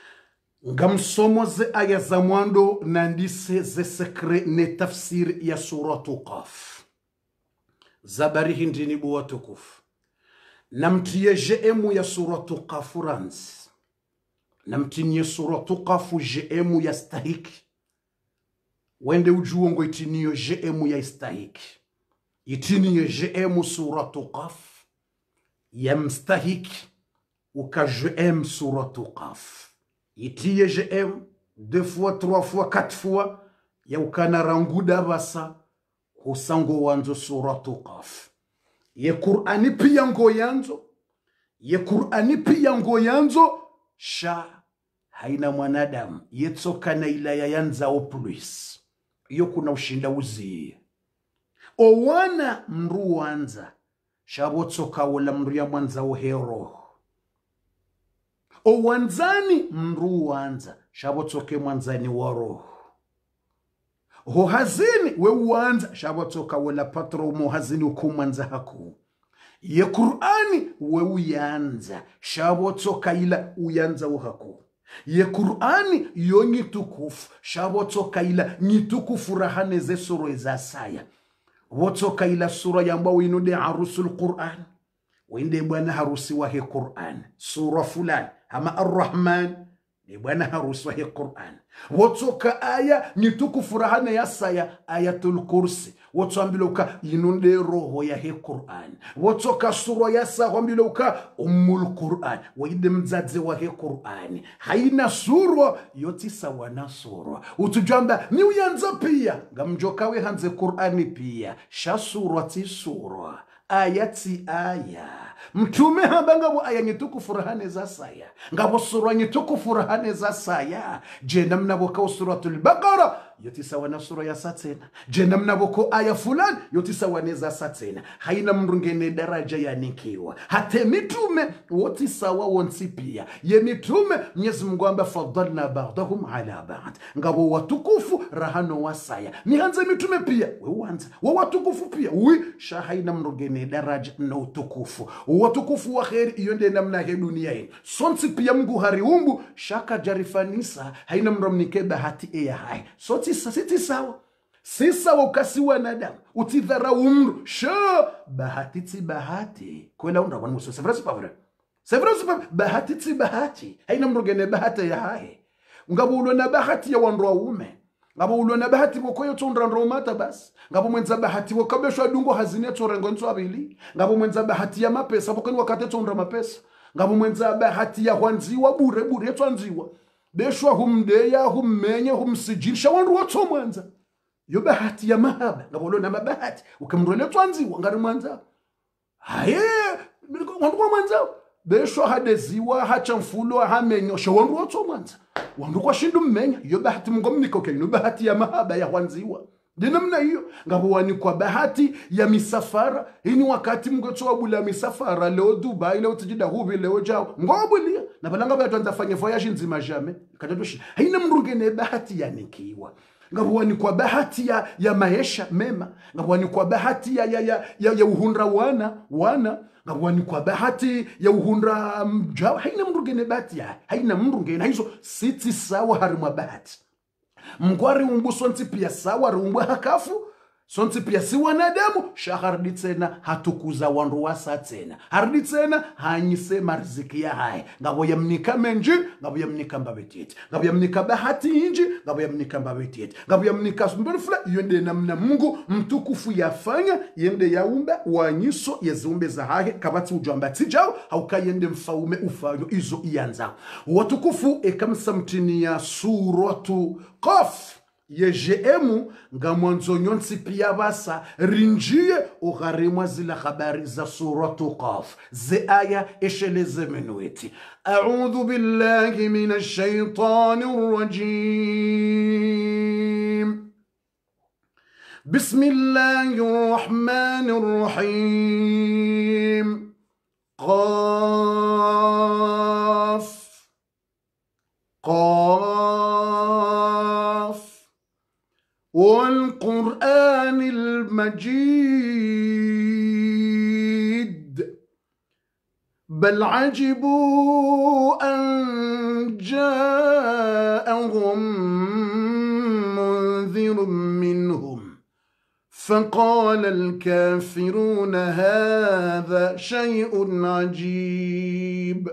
Ngamsomo ze aya za mwando nandise ze sekre ne tafsir ya suratu Qaf. Zabari hindini buwa tukufu. Namtiye jeemu ya suratu Qafu ranzi. Namtinye suratu Qafu jeemu ya stahiki. Wende ujuongo itiniyo jeemu ya istahiki. Itiniye jeemu suratu Qaf. Yamstahiki. Uka jeemu suratu Qaf. Itiye jeemu 2 fois, 3 fois, 4 fois. Ya ukana ranguda basa. Husango wanzo suratu Qaf. Ye Qur'ani pia ngo yanzo. Ye Qur'ani pia ngo yanzo. Sha haina mwanadamu. Yetsoka na ilaya yanza o plus. Iyo kuna ushinda uzie. owana mru wanza shabotsoka wala mru ya mwanza uhero owanzani mru wanza shabotsoke mwanzani waro ho hazini we wanza shabotsoka wala patro mo hazini ukumwanza haku ye Qur'ani we uyanza shabotsoka ila uyanza uhaku ye Qur'ani yo nyitukufu shabotsoka ila nyitukufu rahane ze sura za saya wotsoka ila sura yamba winude arusul Qur'an winde bwana harusi wa he Qur'an sura fulani ama Ar-Rahman ni bwana harusi wa he Qur'an wotsoka aya nyitukufu rahane ya saya ayatul kursi wotsambiloka yinunde roho ya he Qur'an wotsoka sura ya sahombiloka Qur'an winde mzadze wa he Qur'an haina sura yoti sawa na sura utujamba ni uyanza pia ngamjoka we hanze Qur'ani pia sha sura ti sura ayati aya mtume habanga bo aya nyitukufu rahane za saya ngabo sura nyitukufu rahane za saya je namna boka suratul Baqara yoti sawa na sura ya satena je namna boko aya fulani yoti sawa neza satena haina mrungene daraja ya nikiwa hata mitume woti sawa wonsi pia ye mitume Mwenyezi Mungu amba fadalna ba'dahum ala ba'd ngabo watukufu rahano wasaya nianze mitume pia we wanza wa watukufu pia wi shahaina mrungene daraja na utukufu watukufu wa khair iyo nde namna he dunia hii sonsi pia Mungu hariumbu shaka jarifanisa haina mromnike bahati ya hai siti sawa si sawa ukasiwa nadamu utidhara umru sha bahati ti bahati kwela unda wanu muso sevra sipavre bahati ti bahati haina mrogene bahati ya hai ngabo ulo na bahati ya wandu ume ngabo ulo na bahati bokoyo tundra mata bas ngabo mwenza bahati wakabeshwa dungo hazine torengo nso abili ngabo mwenza bahati ya mapesa bokoni wakate tundra mapesa ngabo mwenza bahati ya hwanziwa bure twanziwa beshwa humdeya hummenye humsijirisha wandu watso mwanza yo bahati ya mahaba ngabo na mabahati ukamrole twanziwa ngari mwanza haye wandu mwanza beshwa hadeziwa hachamfulo hamenyo sho wandu watso mwanza wandu kwa shindu mmenya yo bahati mungomniko kenu bahati ya mahaba ya hwanziwa dinamna hiyo ngabo wani kwa bahati ya misafara hini wakati mgoto bula misafara leo Dubai leo tijida hubi leo jao ngobulia na balanga batwanza fanye voyage nzima jamais katotoshi haina mrugene bahati ya nikiwa ngabo wani kwa bahati ya maisha mema ngabo wani kwa bahati ya uhundra wana ngabo wani kwa bahati ya uhundra mjao haina mrugene bahati ya haina mrugene hizo siti sawa harimwa bahati mkwari umbu sonti pia sawa rumbu hakafu sonti pia si wanadamu shahardi tena hatukuza wandu wasa tena hardi tena hanyise marziki ya hai ngabo ya mnika menji ngabo ya mnika mbabetieti ngabo ya mnika bahati inji ngabo ya mnika mbabetieti ngabo ya mnika mbelfla yende namna Mungu mtukufu yafanya yende yaumba wanyiso yazumbe za hai kabati ujamba tijao haukayende mfaume ufanyo izo ianza watukufu ekamsa mtini ya suratu Qaf yejemu ngamwanzo nyonsi pia basa rinjie ugharimwa zila habari za suratu Qaf ze aya esheleze menueti a'udhu billahi minash shaitanir rajim bismillahir rahmanir rahim Qaf والقرآن المجيد بل عجبوا أن جاءهم منذر منهم فقال الكافرون هذا شيء عجيب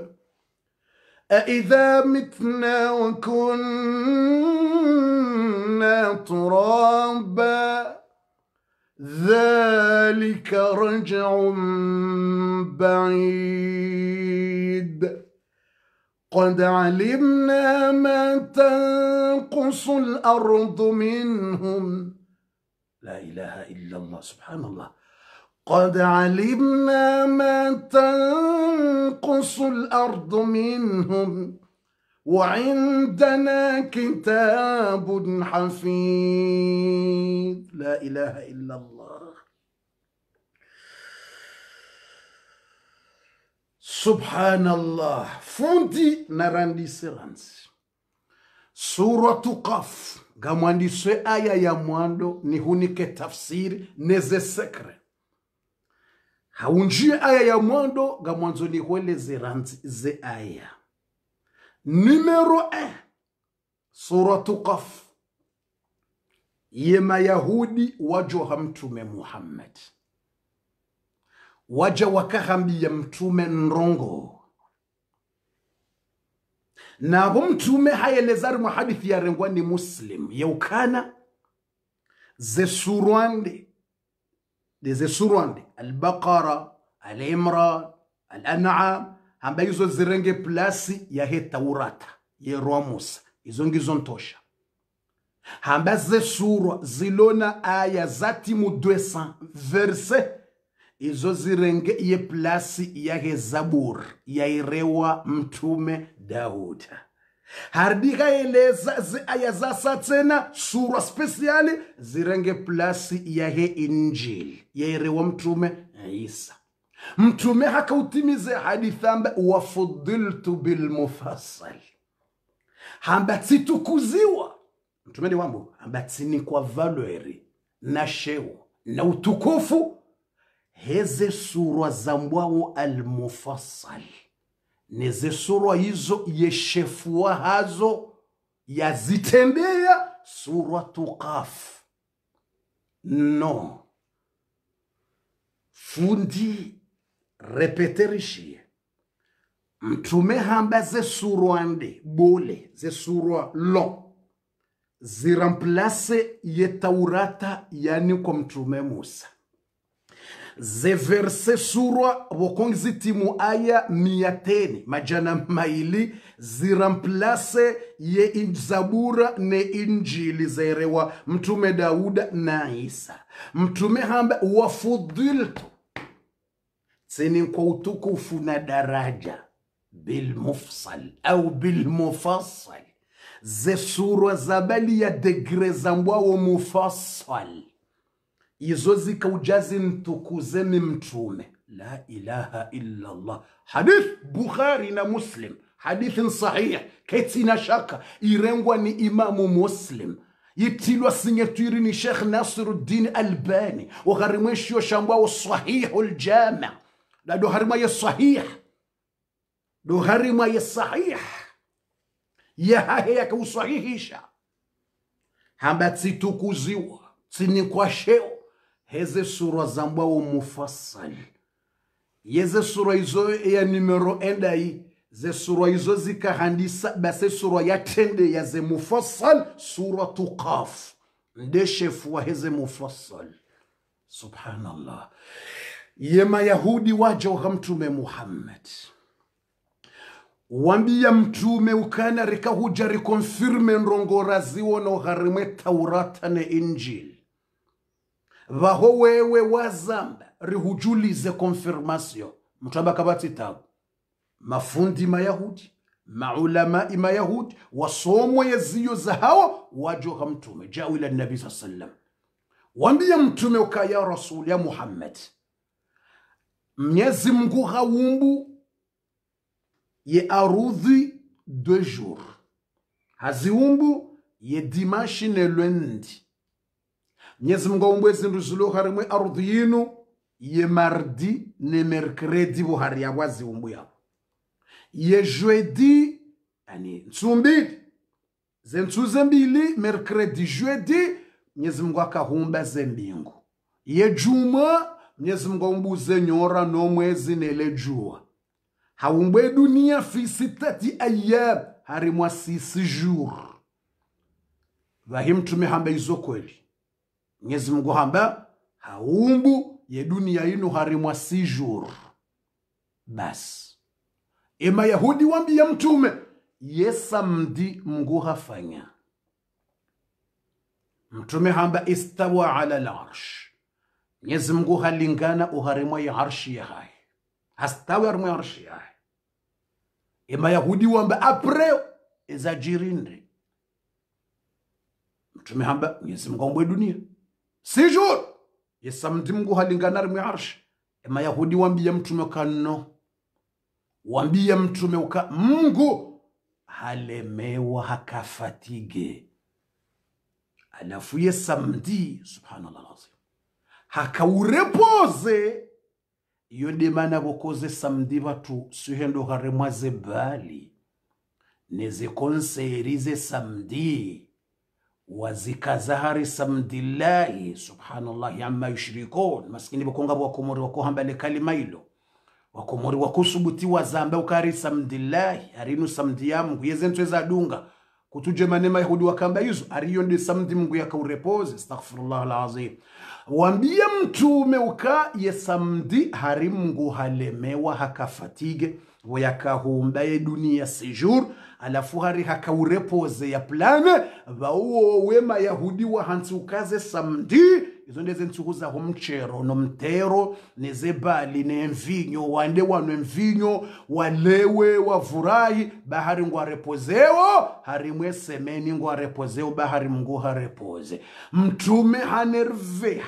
أإذا متنا وكنا ترابا ذلك رجع بعيد قد علمنا ما تنقص الأرض منهم لا إله إلا الله سبحان الله قد علمنا ما تنقص الأرض منهم وعندنا كتاب حفيظ لا إله إلا الله Subhanallah. Fundi narandise ranzi. Suratu Qaf. Gamwandiswe aya ya mwando ni hunike tafsiri neze sekre. Haunjie aya ya mwando gamwanzo ni huele ze ranzi ze aya. Numero 1. Suratu Qaf. Yema Yahudi wajo hamtume Muhammad. Waja wakahambi ya mtume nrongo. Na mtume hayelezari muhadithi ya rengwa ni Muslim. Yaukana ze surwande. Ze surwande. Al-Baqara, Al-Imran, Al-An'am. Hamba hizo zirenge plasi ya he Taurata. Ye Roa Musa. Hizo ngizo ntosha. Hamba ze surwa zilona aya zati mu 200 verse. Izo zirenge ye plasi ya he Zabur. Ya irewa mtume Dauda. Hardika eleza zi aya za satena surwa speciali zirenge plasi ya he Injil. Ya irewa mtume Isa. Mtume haka utimize hadithamba wafudiltu bil mufassal. Hamba titukuziwa. Mtume ni wambu. Hamba tini kwa valueri na sheo na utukufu. Heze surwa zambwao al-mufassal. Neze surwa hizo yeshefua hazo yazitendea suratu Qaf. No. Fundi repeterishie. Mtume hamba ze surwande bole ze surwa long. Ziramplace ye Taurata yani kwa mtume Musa. Ze verse surwa wokongzitimu aya 100 majana maili ziramplace ye Zabura ne Injili zerewa mtume Dauda na Isa. Mtume hamba wafudiltu tsini kwa utukufu na daraja bil mufsal au bil mufassal. Ze surwa zabali ya degre zambwao mufassal. Izo zika ujazi ntukuze mtume. La ilaha illa Allah. Hadith Bukhari na Muslim. Hadith sahih. Ketina shaka. Irengwa ni imamu Muslim. Yitilwa singeturi ni Sheikh Nasiruddin Albani. Wakarimweshio shambwao sahihul jami'. La doharima ya sahih. Doharima ya sahih. Ya hahe ya kausahihisha. Hamba tsitukuziwa. Tsini kwa sheo. Heze surwa zambwao mufassal. Yeze surwa izo ya numero endai. Ze surwa izo zika handisa. Base surwa ya tende ya ze mufassal. Suratu Qaf. Nde shefu wa heze mufassal. Subhanallah. Yema Yahudi waja wakamtume Muhammad. Wambia mtume ukana rika huja rekonfirme nrongora ziwo no harimwe Taurata ne Injil. Vaho wewe wazamba rihujulize konfirmasyo. Mtuamba kabati tabu. Mafundi mayahudi. Maulama mayahudi. Wasomo yeziyo za hawa. Wajo hamtume. Jau ila nabi sallam. Wambia mtume ukaya Rasul ya Muhammad. Mnyezi Mungu haumbu. Ye arudhi 2 jours. Haziumbu ye dimanche ne lundi. Mnyezi Mungu haumbu zinduzulo harimwe arudhi yinu ye mardi ne mercredi buhari ya wazi umbu ya. Ye jeudi ani nsumbili. Zensuze mbili mercredi jeudi Mnyezi Mungu akahumba zembingu. Ye juma Mnyezi Mungu haumbu zenyora no mwezi nele jua. Haumbe dunia fi sitati ayyam harimwa 6 jours. Vahim tumehamba izo kweli. Mwenyezi Mungu hamba haumbu ye dunia ino harimwa 6 jours. Bas. Ema Yahudi wambia mtume yesa mdi Mungu hafanya. Mtume hamba istawa ala al-arsh. Mwenyezi Mungu halingana uharimwa ya arshi ya hai. Hastawi harimwa ya arshi ya hai. Ema Yahudi wamba apreo eza jirinde. Mtume hamba Mwenyezi Mungu haumbu dunia 6 jours. Yesa mdi Mungu halingana harimwa ya arshi. Ema Yahudi wambia mtume kano. wambia mtume uka Mungu halemewa hakafatige. Alafu ye samedi subhanallah lazim hakaurepoze. Iyo demana bokoze samedi batu suhendo haremwaze bali neze konserize samedi wazikazahari samdillahi subhanallah amma yushrikun. Maskini bokonga wakomori wakohambale kalima ilo wakomori wakusubuti wazamba ukari samdillahi harinu samdi ya Mungu yeze ntweza dunga kutuje manema yahudi wakamba yuzu ariyo ndi samdi Mungu yakaurepoze. Astaghfirullah alazim. Wambia mtume uka ye samdi hari Mungu halemewa hakafatige wayakahumbaye dunia sejur. Alafu hari hakaurepoze ya plane vauo wema yahudi wa hansi ukaze samdi. Izo ndeze ntukuza humchero no mtero neze bali ne mvinyo wande wanwe mvinyo walewe wavurahi bahari ngwa repozeo hari mwesemeni ngwa repozeo bahari Mungu harepoze. Mtume hanervea,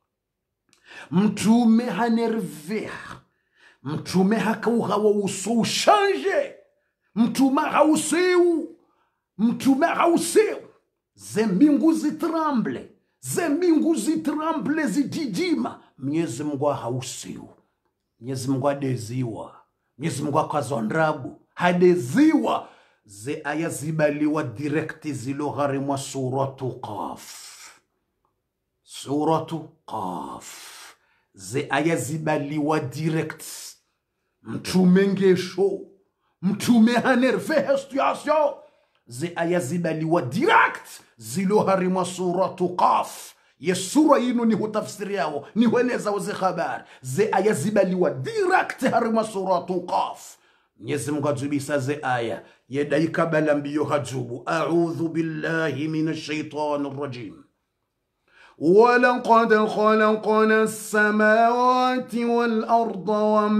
mtume hanervea, mtume hakauhawa uso ushanje, mtume hauseu, mtume hauseu. Zembingu zitramble, zembingu zitramble zididima. Mwenyezi Mungu hauseu, Mwenyezi Mungu adeziwa, Mwenyezi Mungu akazondrabu hadeziwa. Ze aya zibaliwa direkti zilo gharimwa suratu Qaf. Suratu Qaf. Ze aya zibaliwa direct. Mtume ngesho, mtume hanerve situation. Ze aya zibaliwa direct zilo harimwa suratu Qaf. Ye sura inu ni hutafsiri yao, ni weneza uze khabari. Ze aya zibaliwa direct harimwa suratu Qaf. Mwenyezi Mungu azubisa ze aya yedai kabla mbiyo hajubu. A'udhu billahi minash shaitanir rajim. وَلَقَدْ خَلَقْنَا السَّمَاوَاتِ وَالْأَرْضَ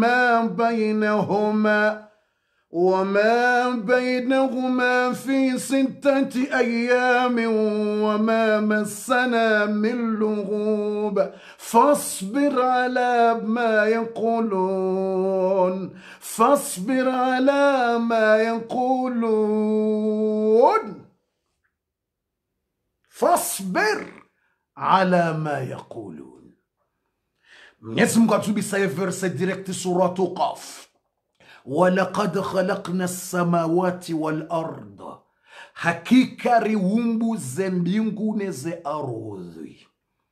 وَمَا بَيْنَهُمَا فِي 6 أيام وَمَا مَسَّنَا مِن لُغُوبٍ فَاصْبِرْ عَلَى مَا يَقُولُونَ فَاصْبِرْ عَلى مَا يَقُولُونَ فَاصْبِرْ على ما يقولون. Mwenyezi Mungu atubisa verse direct suratu Qaf. وَلَقَدْ خَلَقْنَا السَّمَاوَاتِ وَالْأَرْضَ. Hakika riumbu ze mbingu neze ardhi.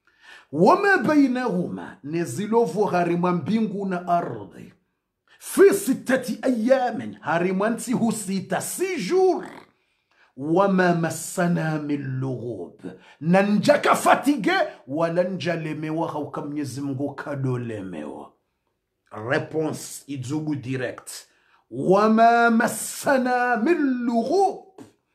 وَمَا بَيْنَهُمَا nezilovu harimwa mbingu na ardhi. في 6 أيام harimwa ntihu 6 sijur. وما مسنا من لغوب ننجك فاتيجي ولا نجالميوا خوكا Mwenyezi Mungu kadolemewa. Réponse idzubu direct. وما مسنا من لغوب.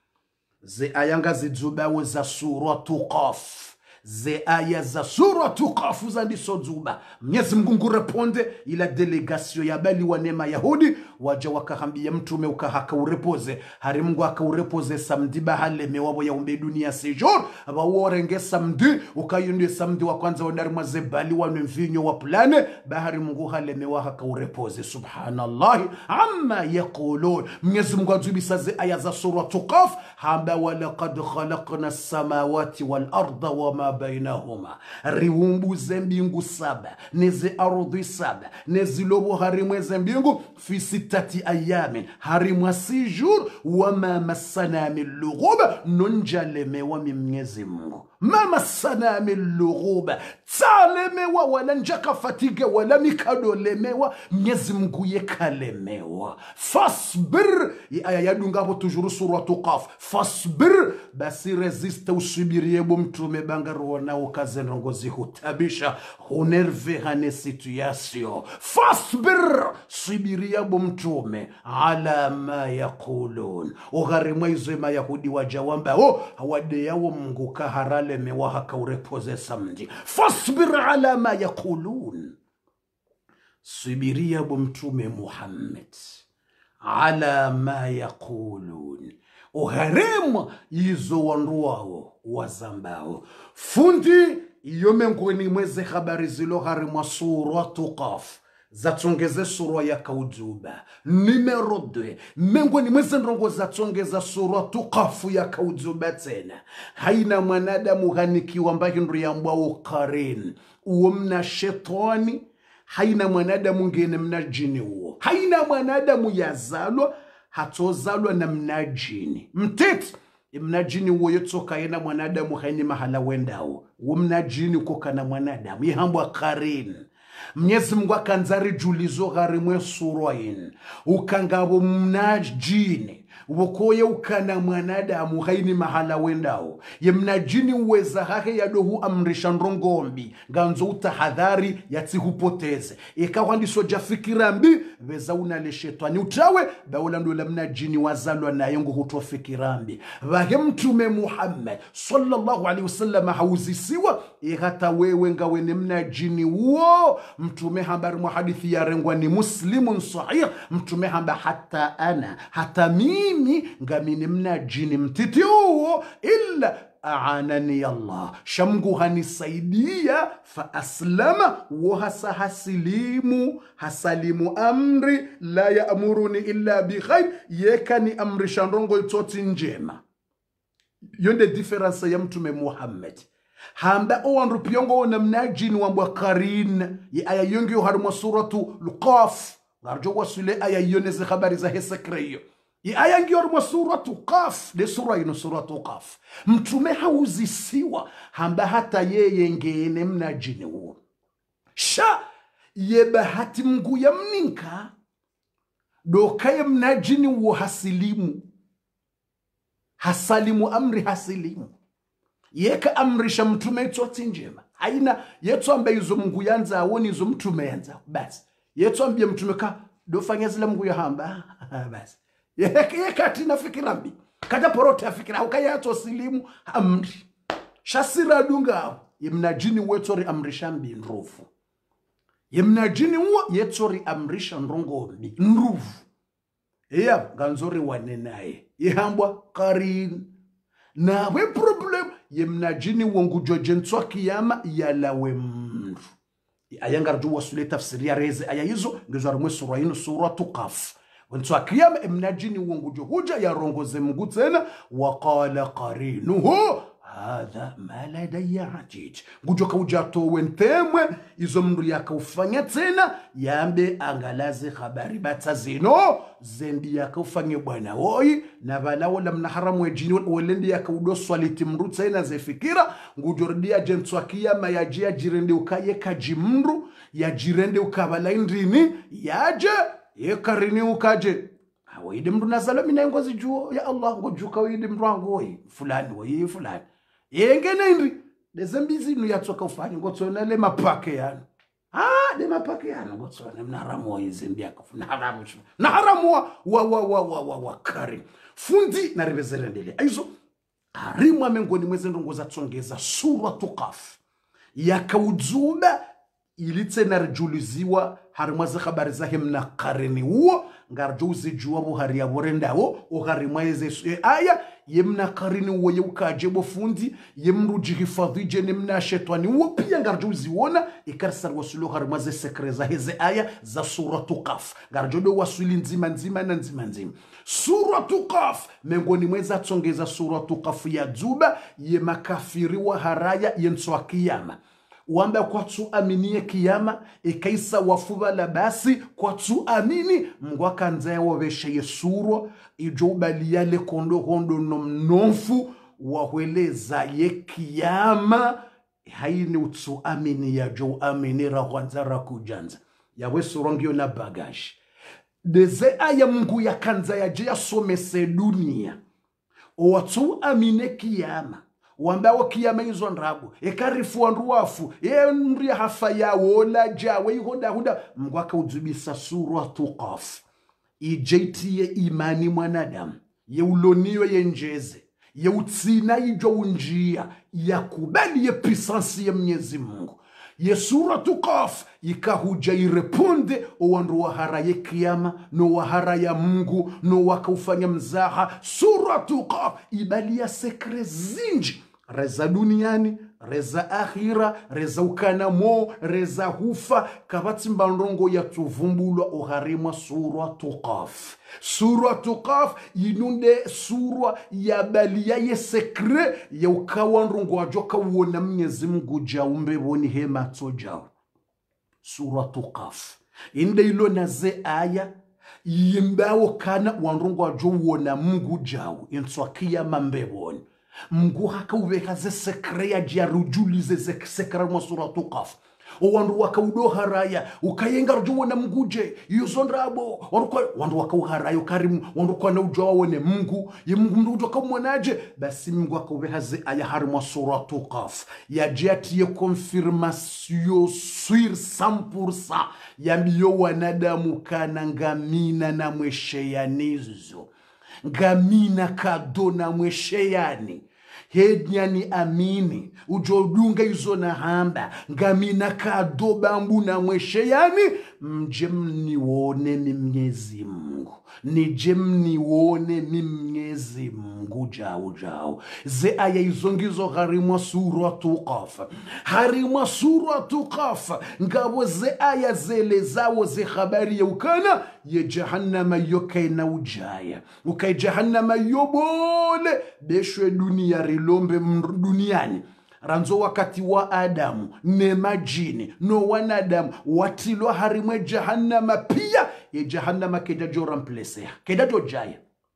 Ze ayanga zidzubawe za suratu Qaf. Ze aya za suratu Qaf zandiso dzuba. Mwenyezi Mungu reponde ila delegation ya bali wa nema Yahudi waja wakahambia mtume ukahaka urepoze. Hari Mungu akaurepoze samedi bahale wabo ya umbe dunia sejor. Aba worenge samedi ukayunde samedi wa kwanza wandari mwaze bali wa mvinyo wa plane. Bahari Mungu halemewa haka urepoze. Subhanallah amma yaqulun. Mwenyezi Mungu azubisa ze aya za suratu Qaf. Hamba walaqad khalaqna as-samawati wal arda wama bainahuma. Riumbu zembingu 7 neze ardhi 7 nezilobo harimwe zembingu fi 6 ayamin harimwa sijur. Wama masana min lughuba nunjalemewa Mwenyezi Mungu. Ma masana min lughuba tsalemewa wala njaka fatiga wala mikadolemewa Mwenyezi Mungu yekalemewa. Fasbir aya yadunga hapo tujuru suratu Qaf. Fasbir basi resiste usubirie mtume bangaruona ukazenongozi hutabisha hunerve hane situation. Fasbir subiria mtume ala ma yaqulun. Ugarimwa izo ma Yahudi wajawamba hawade yawo Mungu kaharale mewa haka urepoze samedi. Fasbir ala ma yaqulun. Subiria mtume Muhammad ala ma yaqulun. Uharema izo wanruwao wazambao. Fundi iyo mengweni mweze habari zilo harimwa suratu Qaf. zatsongeze sura ya Kauzuba. Numero 2, miongoni mwa ndongo zatsongeza suratu Qaf ya Kauzuba tena. Haina mwanadamu ghanikiwa mbaki ndu yambwa ukarin. Uo mna shetani, haina mwanadamu ngene mna jini uo. Haina mwanadamu yazalwa, hatozalwa na mna jini. Mtiti, mna jini uo yotoka yena mwanadamu haini mahala wendao. Uo mna jini kuka na mwanadamu. Yambwa karin. Mwenyezi Mungu akanzari julizo gharimwe surain. Ukangabo mnajini. Ukoye ukana mwanadamu haini mahala wendao. Ye mnajini uweza hake ya dohu amrisha nrongombi. Ganzo utahadhari yati hupoteze. Eka wandi soja fikirambi. Veza unale shetani utawe. Baula ndola mnajini wazalwa na yungu huto fikirambi. Vahe mtume Muhammad sallallahu alaihi wasallam hauzisiwa. Hata wewe ngawe ni mnajini uo. Mtume hambari mwa hadithi ya rengwa ni Muslimun sahih. Mtume hamba hata ana, hata mimi ngamini mnajini mtiti uo illa aanani Allah. Shamgu hanisaidia fa aslama wa hasalimu amri la yaamuruni illa bi khair. Yeka ni amri shandongo itoti njema. Yonde difference ya mtume Muhammad. Hamba owandu piyongo na mnajini wambwa karin. Ye aya yongi yoharumwa suratu Qaf. Garjo wasule aya yoneze khabari za hesekreyo. Ye aya ngiyorumwa suratu Qaf. De sura ino suratu Qaf. Mtume hauzisiwa. Hamba hata yeye ngene mnajini uo. Sha ye bahati mgu ya mninka. Dokaye mnajini uo hasalimu amri hasilimu. Yeka amrisha mtume itoti njema. Haina yetu ambaye izo Mungu yanza awoni izo mtume yanza. Basi yetu ambaye mtume ka dofanya zile Mungu ya hamba. Basi yeka atina fikirambi. Kata porote ya fikira ukaya yato silimu amri. Shasira dunga yemnajini wetori amrisha mbi nrufu. Yemnajini uo yetori amrisha nrongo mbi nrufu. Ganzori wanenaye. Yehambwa karin. Na we problem yemnajini wongu jojentwa kiyama yalawe mru. Aya ngarju wasule tafsiri ya reze aya hizo ngezo arumwe sura ino suratu Qaf. Wentwa kiyama emnajini wongu johuja ya rongoze Mungu tena waqala qarinuhu hadha ma ladayya atid. Ngujoka ujato wentemwe izo mru yakaufanya tena yambe angalaze habari batazino zendi yakaufanya bwana woi na balawo lamna haramu ejini welendi yakaudoso alitimru tena zefikira ngujordia jentwa kiyama yajia jirende ukaye kajimru ya jirende ukabala indrini yaje yekarini ukaje awide mru nazalo mina ngozi juo ya Allah ngojuka wide mru angoi fulani woi fulani yengene indri dezembizi nu yatoka ufanye ngotsona le mapake yana le mapake yana ngotsona mnaramu wa izimbi yakafuna haramu na haramu wa kari fundi na revezerendele aizo harimu amengoni mweze ndongo zatsongeza suratu Qaf yakauzuba ilitse narjuluziwa harimwaze habari za himna kareni uo ngarjuzi juwa buhari ya borendawo uharimwaze aya yemna karini uo yeukajebo fundi yemruji hifadhije nemna shetani uo pia ngarjuzi wona ikarsar wasulu harimwaze sekreza heze aya za suratu Qaf ngarjodo wasuli nzima suratu Qaf mengoni mweza tsongeza suratu Qaf ya zuba ye makafiri wa haraya yenswa kiyama wamba kwa tu aminie kiyama ikaisa wafuba la basi kwa tu amini mngwaka nzae wabeshe yesuro ijobali yale kondo nomnofu wahweleza ye kiyama haini utu amini ya jo amini rawanzara kujanza yawe surongio na bagashi deze aya Mungu ya kanza ya jia somese dunia watu amine kiyama wamba wakiyama hizo ndrabu ekarifu wanruafu mria hafa ya wola jawe huda mgwaka uzubisa suratu Qaf ijaitie imani mwanadamu ye uloniwe ye njeze ye utsina ijo unjia ya kubali ye pisansi ya Mwenyezi Mungu ye suratu Qaf ikahuja ireponde owandu wahara ye kiyama no wahara ya Mungu no wakaufanya mzaha suratu Qaf ibali ya sekre zinji reza duniani reza akhira, reza ukanamo, reza hufa, kabati mbandrongo ya tuvumbulwa uharimwa suratu Qaf. Suratu Qaf inunde surwa ya balia ye sekre ya ukawa ndrongo wajoka uona Mwenyezi Mungu jaumbe woni hema tojao. Suratu Qaf inde ilo naze aya yimbawo kana wandrongo wajo uona Mungu jao inswakia mambewoni Mungu haka uweka ze sekre ya jiarujulize ze sekre mwa suratu Qaf. Wandu wakaudoharaya ukayenga rujuwa na mguje yuzondrabo wandu wakauharaya ukarimu wandu kwa na ujawa wone Mungu ye Mungu mdu wakamwanaje basi Mungu wakauwehaze aya harimwa suratu Qaf ya jati ye konfirmasyo sur 100% ya mbiyo wanadamu kana ngamina na mwesheyanizo ngamina kado na mwesheyani Hednyani amini ujodunga izo na hamba ngamina kado bambu na mwesheyani mjemni wone mi Mwenyezi Mungu nijemni wone mi Mwenyezi Mungu jao ze aya izongizo harimwa suratu Qaf harimwa suratu Qaf ngabo ze aya zele zawo ze habari ya ukana ye jahannama yokaina ujaya ukai jahannama yobole beshwe dunia rilombe duniani ranzo wakati wa Adamu ne majini no wanadamu watilwa harimwe jahannama pia ye jahannama kedajo ramplesea kedajo jaya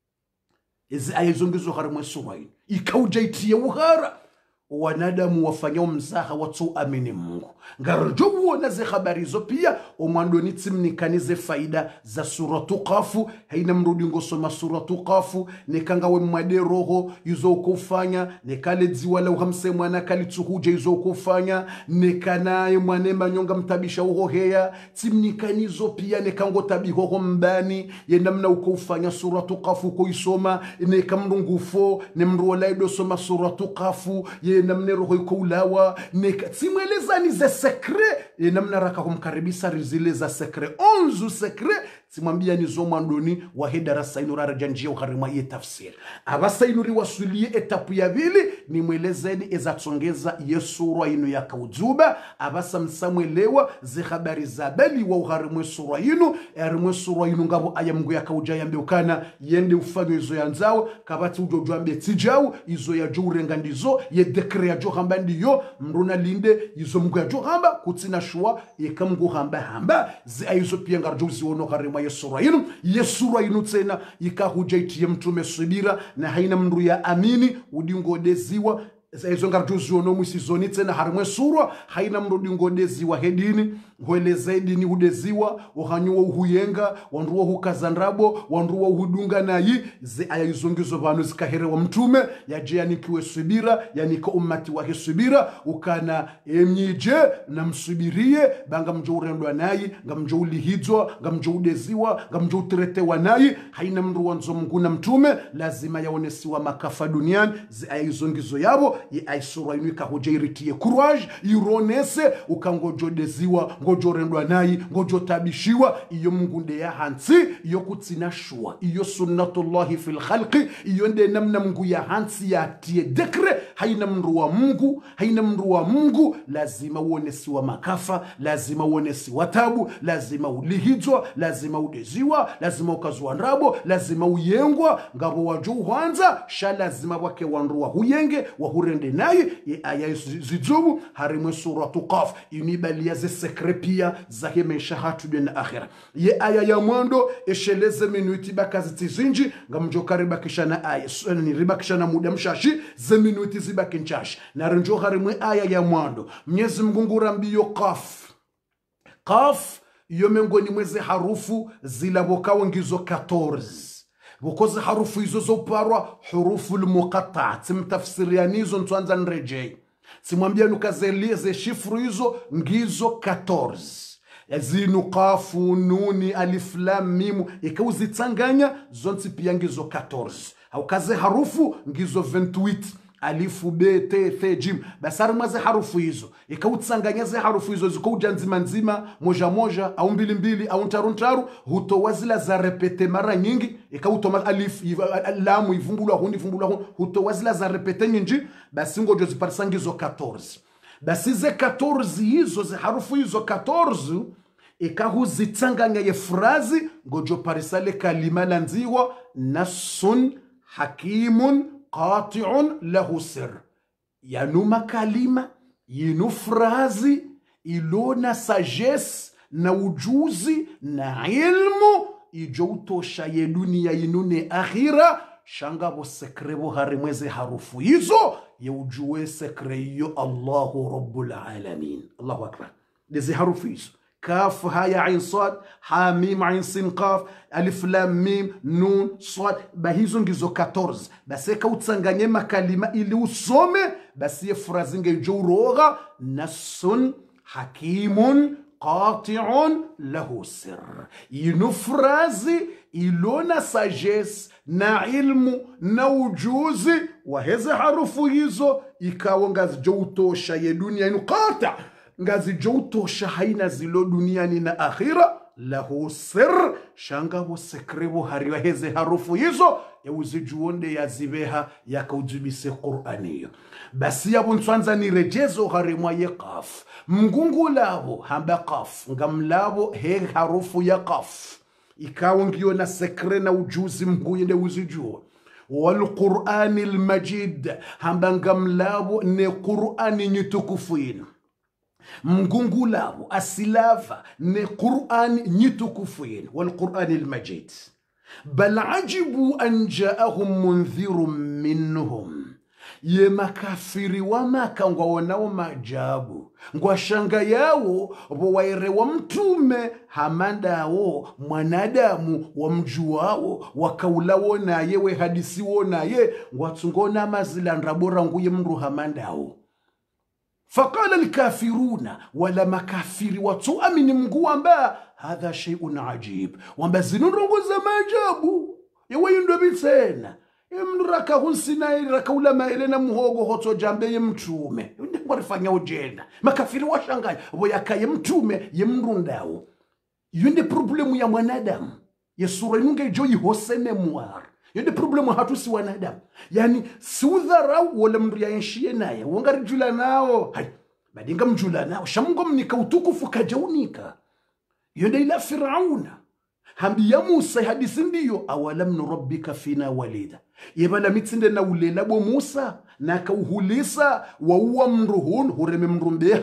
ezi ayezongizo harimwe suwaini ikaujaitiye uhara wanadamu wafanya mzaha watu amini Mungu ngarojo uona ze habari zo pia omwandoni timnikanize faida za suratu Qafu haina mrudi ngosoma suratu Qafu nekangawe mwade roho yuzo ukufanya nekale dziwala uhamse mwana kalituhuje yuzo ukufanya nekanaye mwanema nyonga mtabisha uhohea timnikanizo pia nekango tabihoho mbani yendamna ukufanya suratu Qafu kuisoma nekamrungufo nemruolaido soma suratu Qafu namne roho yuko ulawa timwelezani ze sekre namna raka kumkaribisa rizile za sekre 11 sekre timwambia ni zo mwandoni wa darasa ino rarajanjia uharimwa ye tafsiri abasa ino riwasulie etapu ya vili ni mwelezeni ezatsongeza yesura ino ya kauzuba abasa msamwelewa ze habari za bali wa uharimwe sura ino ngabo aya Mungu ya kauja yambe ukana yende ufanyo izo yanzao kabati ujojwambe tijao izo ya jurenga ndizo ye dekre ya johamba ndiyo mruna linde izo Mungu ya johamba kutina shua yeka Mungu hamba zi aizo pia ngarjozi wono harimwa yesura inu tena ikahujaitiye mtume subira na haina mndu ya amini udingodeziwa Ezo ngarjuzi ono musizoni tena harimwe surwa haina mrudi ngodeziwa hedini hueleza edini udeziwa uhanyuwa uhuyenga wanduwa hukazandrabo wanduwa uhudunga nayi ze aya izongizo banu zikaherewa mtume yaje nikiwe subira yaniko ummati wake subira ukana emnyije na msubirie banga mjo urendwa nayi ngamjo ulihizwa ngamjo udeziwa ngamjo uteretewa nayi haina mndu wanzo Mungu na mtume lazima yaonesiwa makafa duniani ze aya izongizo yabo ye aisura inuika hujairitie courage ironese ukangojo deziwa ngojo rendwa nayi ngojo tabishiwa iyo Mungu nde ya hansi iyo kutsina shua iyo sunnatullahi fil khalqi iyo nde namna Mungu ya hansi ya tie dekre haina mndu wa Mungu lazima uonesiwa makafa lazima uonesiwa tabu lazima ulihizwa lazima udeziwa lazima ukazwa ndrabo lazima uyengwa ngabo waju uhanza sha lazima wake wanruwa huyenge wahurende naye ye aya zizubu harimwe suratu Qaf inibalia ze sekre pia za hemesha hatu dena akhira ye aya ya mwando esheleze minuti bakazi tizinji ngamjo karibakisha na aya ni ribakisha na muda mshashi ze minuti zibakinchashi na renjo harimwe aya ya mwando Mwenyezi Mungu rambiyo Qaf iyo mengoni mweze harufu zilabokawo ngizo 14 Bukoze harufu hizo zoparwa hurufu al-muqatta timtafsirianizo ntwanza nrejei simwambia nukazeleze shifru hizo ngizo 14 yazinu qafu nuni alif lam mim ikawuzitsanganya zonti pia ngizo 14 au kaze harufu ngizo 28 alifu b t th jim basari mwaze harufu hizo ikautsanganya ze harufu hizo zikouja nzima nzima moja moja au mbili mbili au ntaru ntaru hutowa zila za repete mara nyingi ikautoma alif lamu ivumbulwa hundi hutowa zila za repete nyingi basi ngojo ziparisangizo 14 basi ze 14 hizo ze harufu hizo 14 ikahuzitsanganya ye frazi ngojo parisale kalima lanziwa nasun hakimun qati'un lahu sir yanuma kalima yinu frazi ilona sagesse na ujuzi na ilmu ijoutosha ye dunia inune akhira shanga bo sekre bo harimweze harufu hizo ye ujue sekre yo Allahu Rabbul Alamin. Allahu Akbar. Dezi harufu hizo كاف هاء عين صاد حاميم عين سين قاف ألف لام ميم نون صاد بهيزو نجيزو 14 بس كوتسانغانيه makalima ili usome basi phrase ngejourogha nasun hakimun qati'un lahu sir inu phrase ilona sagesse na ilmu na ujuzi wa hizi harufu hizo ikawa ngazijoutosha ye dunia inu qata' ngazijoutosha haina zilo duniani na akhira lahu sir shanga bo sekre bo hariwa heze harufu hizo ya uzijuonde ya zibeha ya kaujibise Qur'aniyo basi ya buntswanza ni rejezo harimwa ye qaf mgungu labo hamba qaf ngamlabo he harufu ya qaf ikawa ngiyo na sekre na ujuzi mguyende uzijua wal Qur'anil Majid hamba ngamlabo ne Qur'ani nyitukufuina mgungu labo asilava ne Qur'an nyitukufuin wal Qur'anil Majid bal ajibu an ja'ahum mundhirun minhum ye makafiri wa Maka ngwaonao majabu ngwashanga yao bo wairewa mtume hamandao mwanadamu wa mjuao wakaulawo naye we hadisiwo naye ngwatsungona mazilanda bora nguye mru hamandao فقال الكافرون ولا مكافر وتؤمن مغوامبا هذا شيء عجيب ومبزنون رغوزا ما جابوا يويندو بيتسena imraka hunsina rakaula maelena muhogo hoto jambe yemtume ngwarifanya ujenda makafiri washangaya boyakaye mtume yemrundao yende problemu ya mwanadamu yesura inunge joyi hose memoire yende problemu hatusi wanadamu yani siudharau wala mndu yaenshie naye wongarijula nao hai badinga mjula nao shamungo mnika utukufu kajaunika yende ila Firauna hambiya Musa hadisi ndiyo awalam nurabbika fina walida yebala mitsinde na ulela bo Musa nakauhulisa wa uwa mruhun hureme mrumbe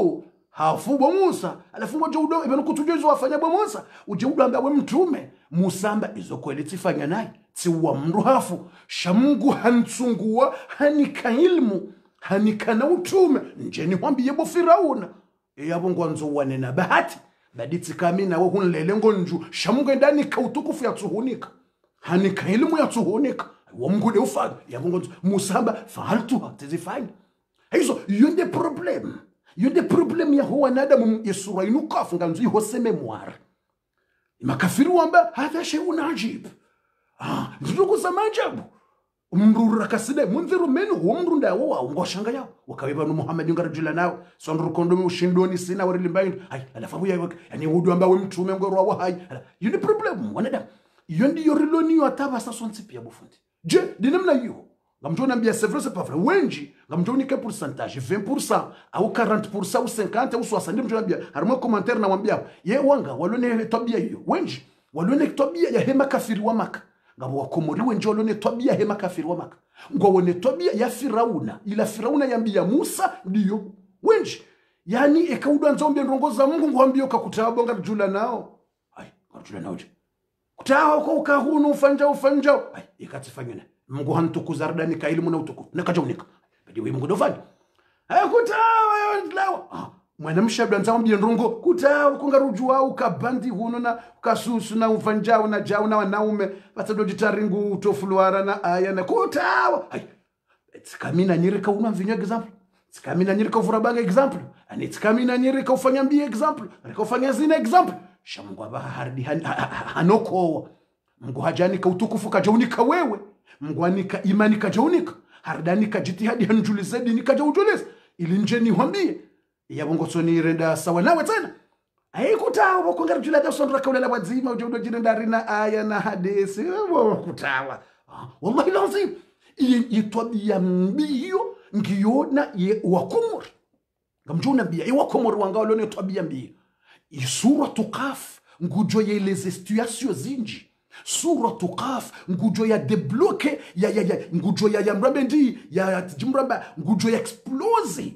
hafu bo Musa alafu wajoudo ibanu kutujozo wafanya bo Musa ujeudo ambawe mtume Musamba izokwele tifanya naye tiwa mru hafu shamungu hantsungua hanika ilmu hanika na utume njeni wambiye bo Firauna yabo ngwanzo wanena bahati baditi kamina wo hunlele ngonju shamungu ndani kautukufu ya tuhunika hanika ilmu ya tuhunika wa mgude ufanya yabo ngwanzo Musamba fahaltu tizifanya hizo yonde problem ya huwa nadamu yesura inukafu nganzu yihose memoire makafiri wamba hadha shay'un ajib ndugu za majabu umrura kaside munziru menu umru ndawo wa ngoshanga yao wakabeba no Muhammad ngarajula nao sondru kondomi ushindoni sina warilimbayo ai alafu ya yani wudu ambawe mtume ngoro wa hai yuni problem wanada yondi yoriloni yataba sasa ntsipi ya bufundi je dinamna yo ngamjona mbia c'est vrai c'est pas vrai wenji ngamjoni ke pourcentage 20% au 40% au 50 au 60 mjona mbia harimo commentaire na wambia ye wanga walone tabia hiyo wenji walone tabia ya hema kafiri wa Maka ngabo wakomori wenji walone tabia hema kafiri wa Maka ngwone tabia ya Firauna ila Firauna yambia Musa ndiyo wenji yani ekaudu nzombe ndongoza Mungu ngwambia ukakutaba ngarjula nao ai ngarjula nao je kutawa kwa ukahunu ufanja ai ikatifanyana Mungu hantukuzardani ka ilmu na utukufu nakajonika badi we Mungu dofanya kutawa yondlawa mwana mshabda nzambi ndrongo kutawa kungarujua ukabandi huno na ukasusu na uvanjao na jao na wanaume batado jitaringu utofulwara na aya na kutawa ai tsikamina nyirika una mvinyo example tsikamina nyirika uvurabanga example ani tsikamina nyirika ufanya mbi example rika ufanya zina example shamungu abaha hardi hanokowa Mungu hajanika utukufu kajaunika wewe Mungu anika imani kajaunika hardani kajitihadi hanjulize dini kaja ujulize ili nje niwambie ya bongo soni renda sawa nawe tena kutawa kongera jula da sondra kawla wazima ujodo jinda rina aya na hadisi kutawa wallahi lazim yitwabia mbio ngiyona ye wakumur ngamjuna bia wakumur wangao lone twabia mbio suratu Qaf ngujo ya les situations zinji suratu Qaf ngujo ya debloke ngujo ya mrabendi ya jimraba ngujo ya explose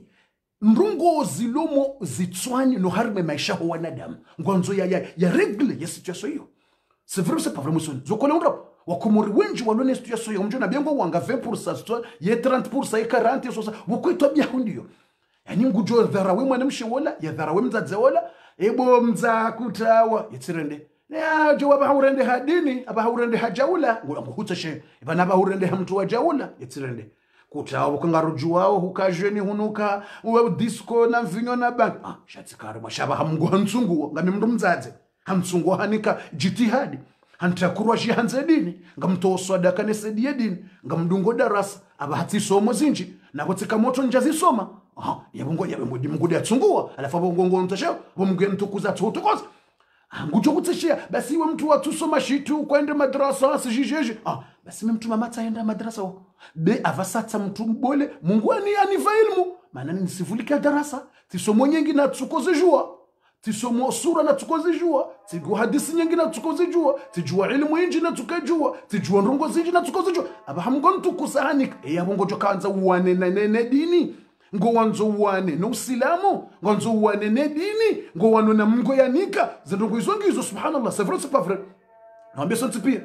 ndungo zilomo zitswani no harme maisha ho wanadamu ngonzo ya regle ya situation hiyo c'est vrai c'est pas vraiment ça zokole ndo wakumuri wenji walone situation hiyo mjona biango wanga 20% ye 30% ye 40 sosa wokwitwa bya hundiyo yani ngujo dharawe mwana mshiwola ya dharawe mzadze wala ebo mza kutawa yitirende ya jo abahurende hadini abahurende hajaula nguhutshe ibana abahurende hamtu wa jaula yitirende kutawa kungarujuwao hukajeni hunuka uwe disco na vinyo na bank shatikare mashaba hamngu hansungu ngami mndu mzadze hansungu hanika jitihadi hantakurwa shihanze dini ngamtoso adakane sedie dini ngamdungo darasa abahati somo zinji nakotsika moto njazi soma yabongo mngudi atsungua alafu bongo ntasha bomge ntukuza tutokoza ngujo kutsishia basi we mtu watu soma shitu kwenda madrasa sijijeje basi mtu mama taenda madrasa be avasatsa mtu mbole Mungu ani aniva ilmu maana nisivulika darasa tisomo nyingi na tsukoze jua tisomo sura na tsukoze jua tigo hadisi nyingi na tsukoze jua tijua ilmu nyingi na tukajua tijua ndongo zingi na tsukoze jua abahamgo ntukusani yabongo jokanza uwane na dini ngo wanzo uwane no usilamu ngonzo uwane ne dini ngo wano na Mungu yanika zindongo izongizo subhanallah c'est vrai c'est pas vrai naambia sonti pia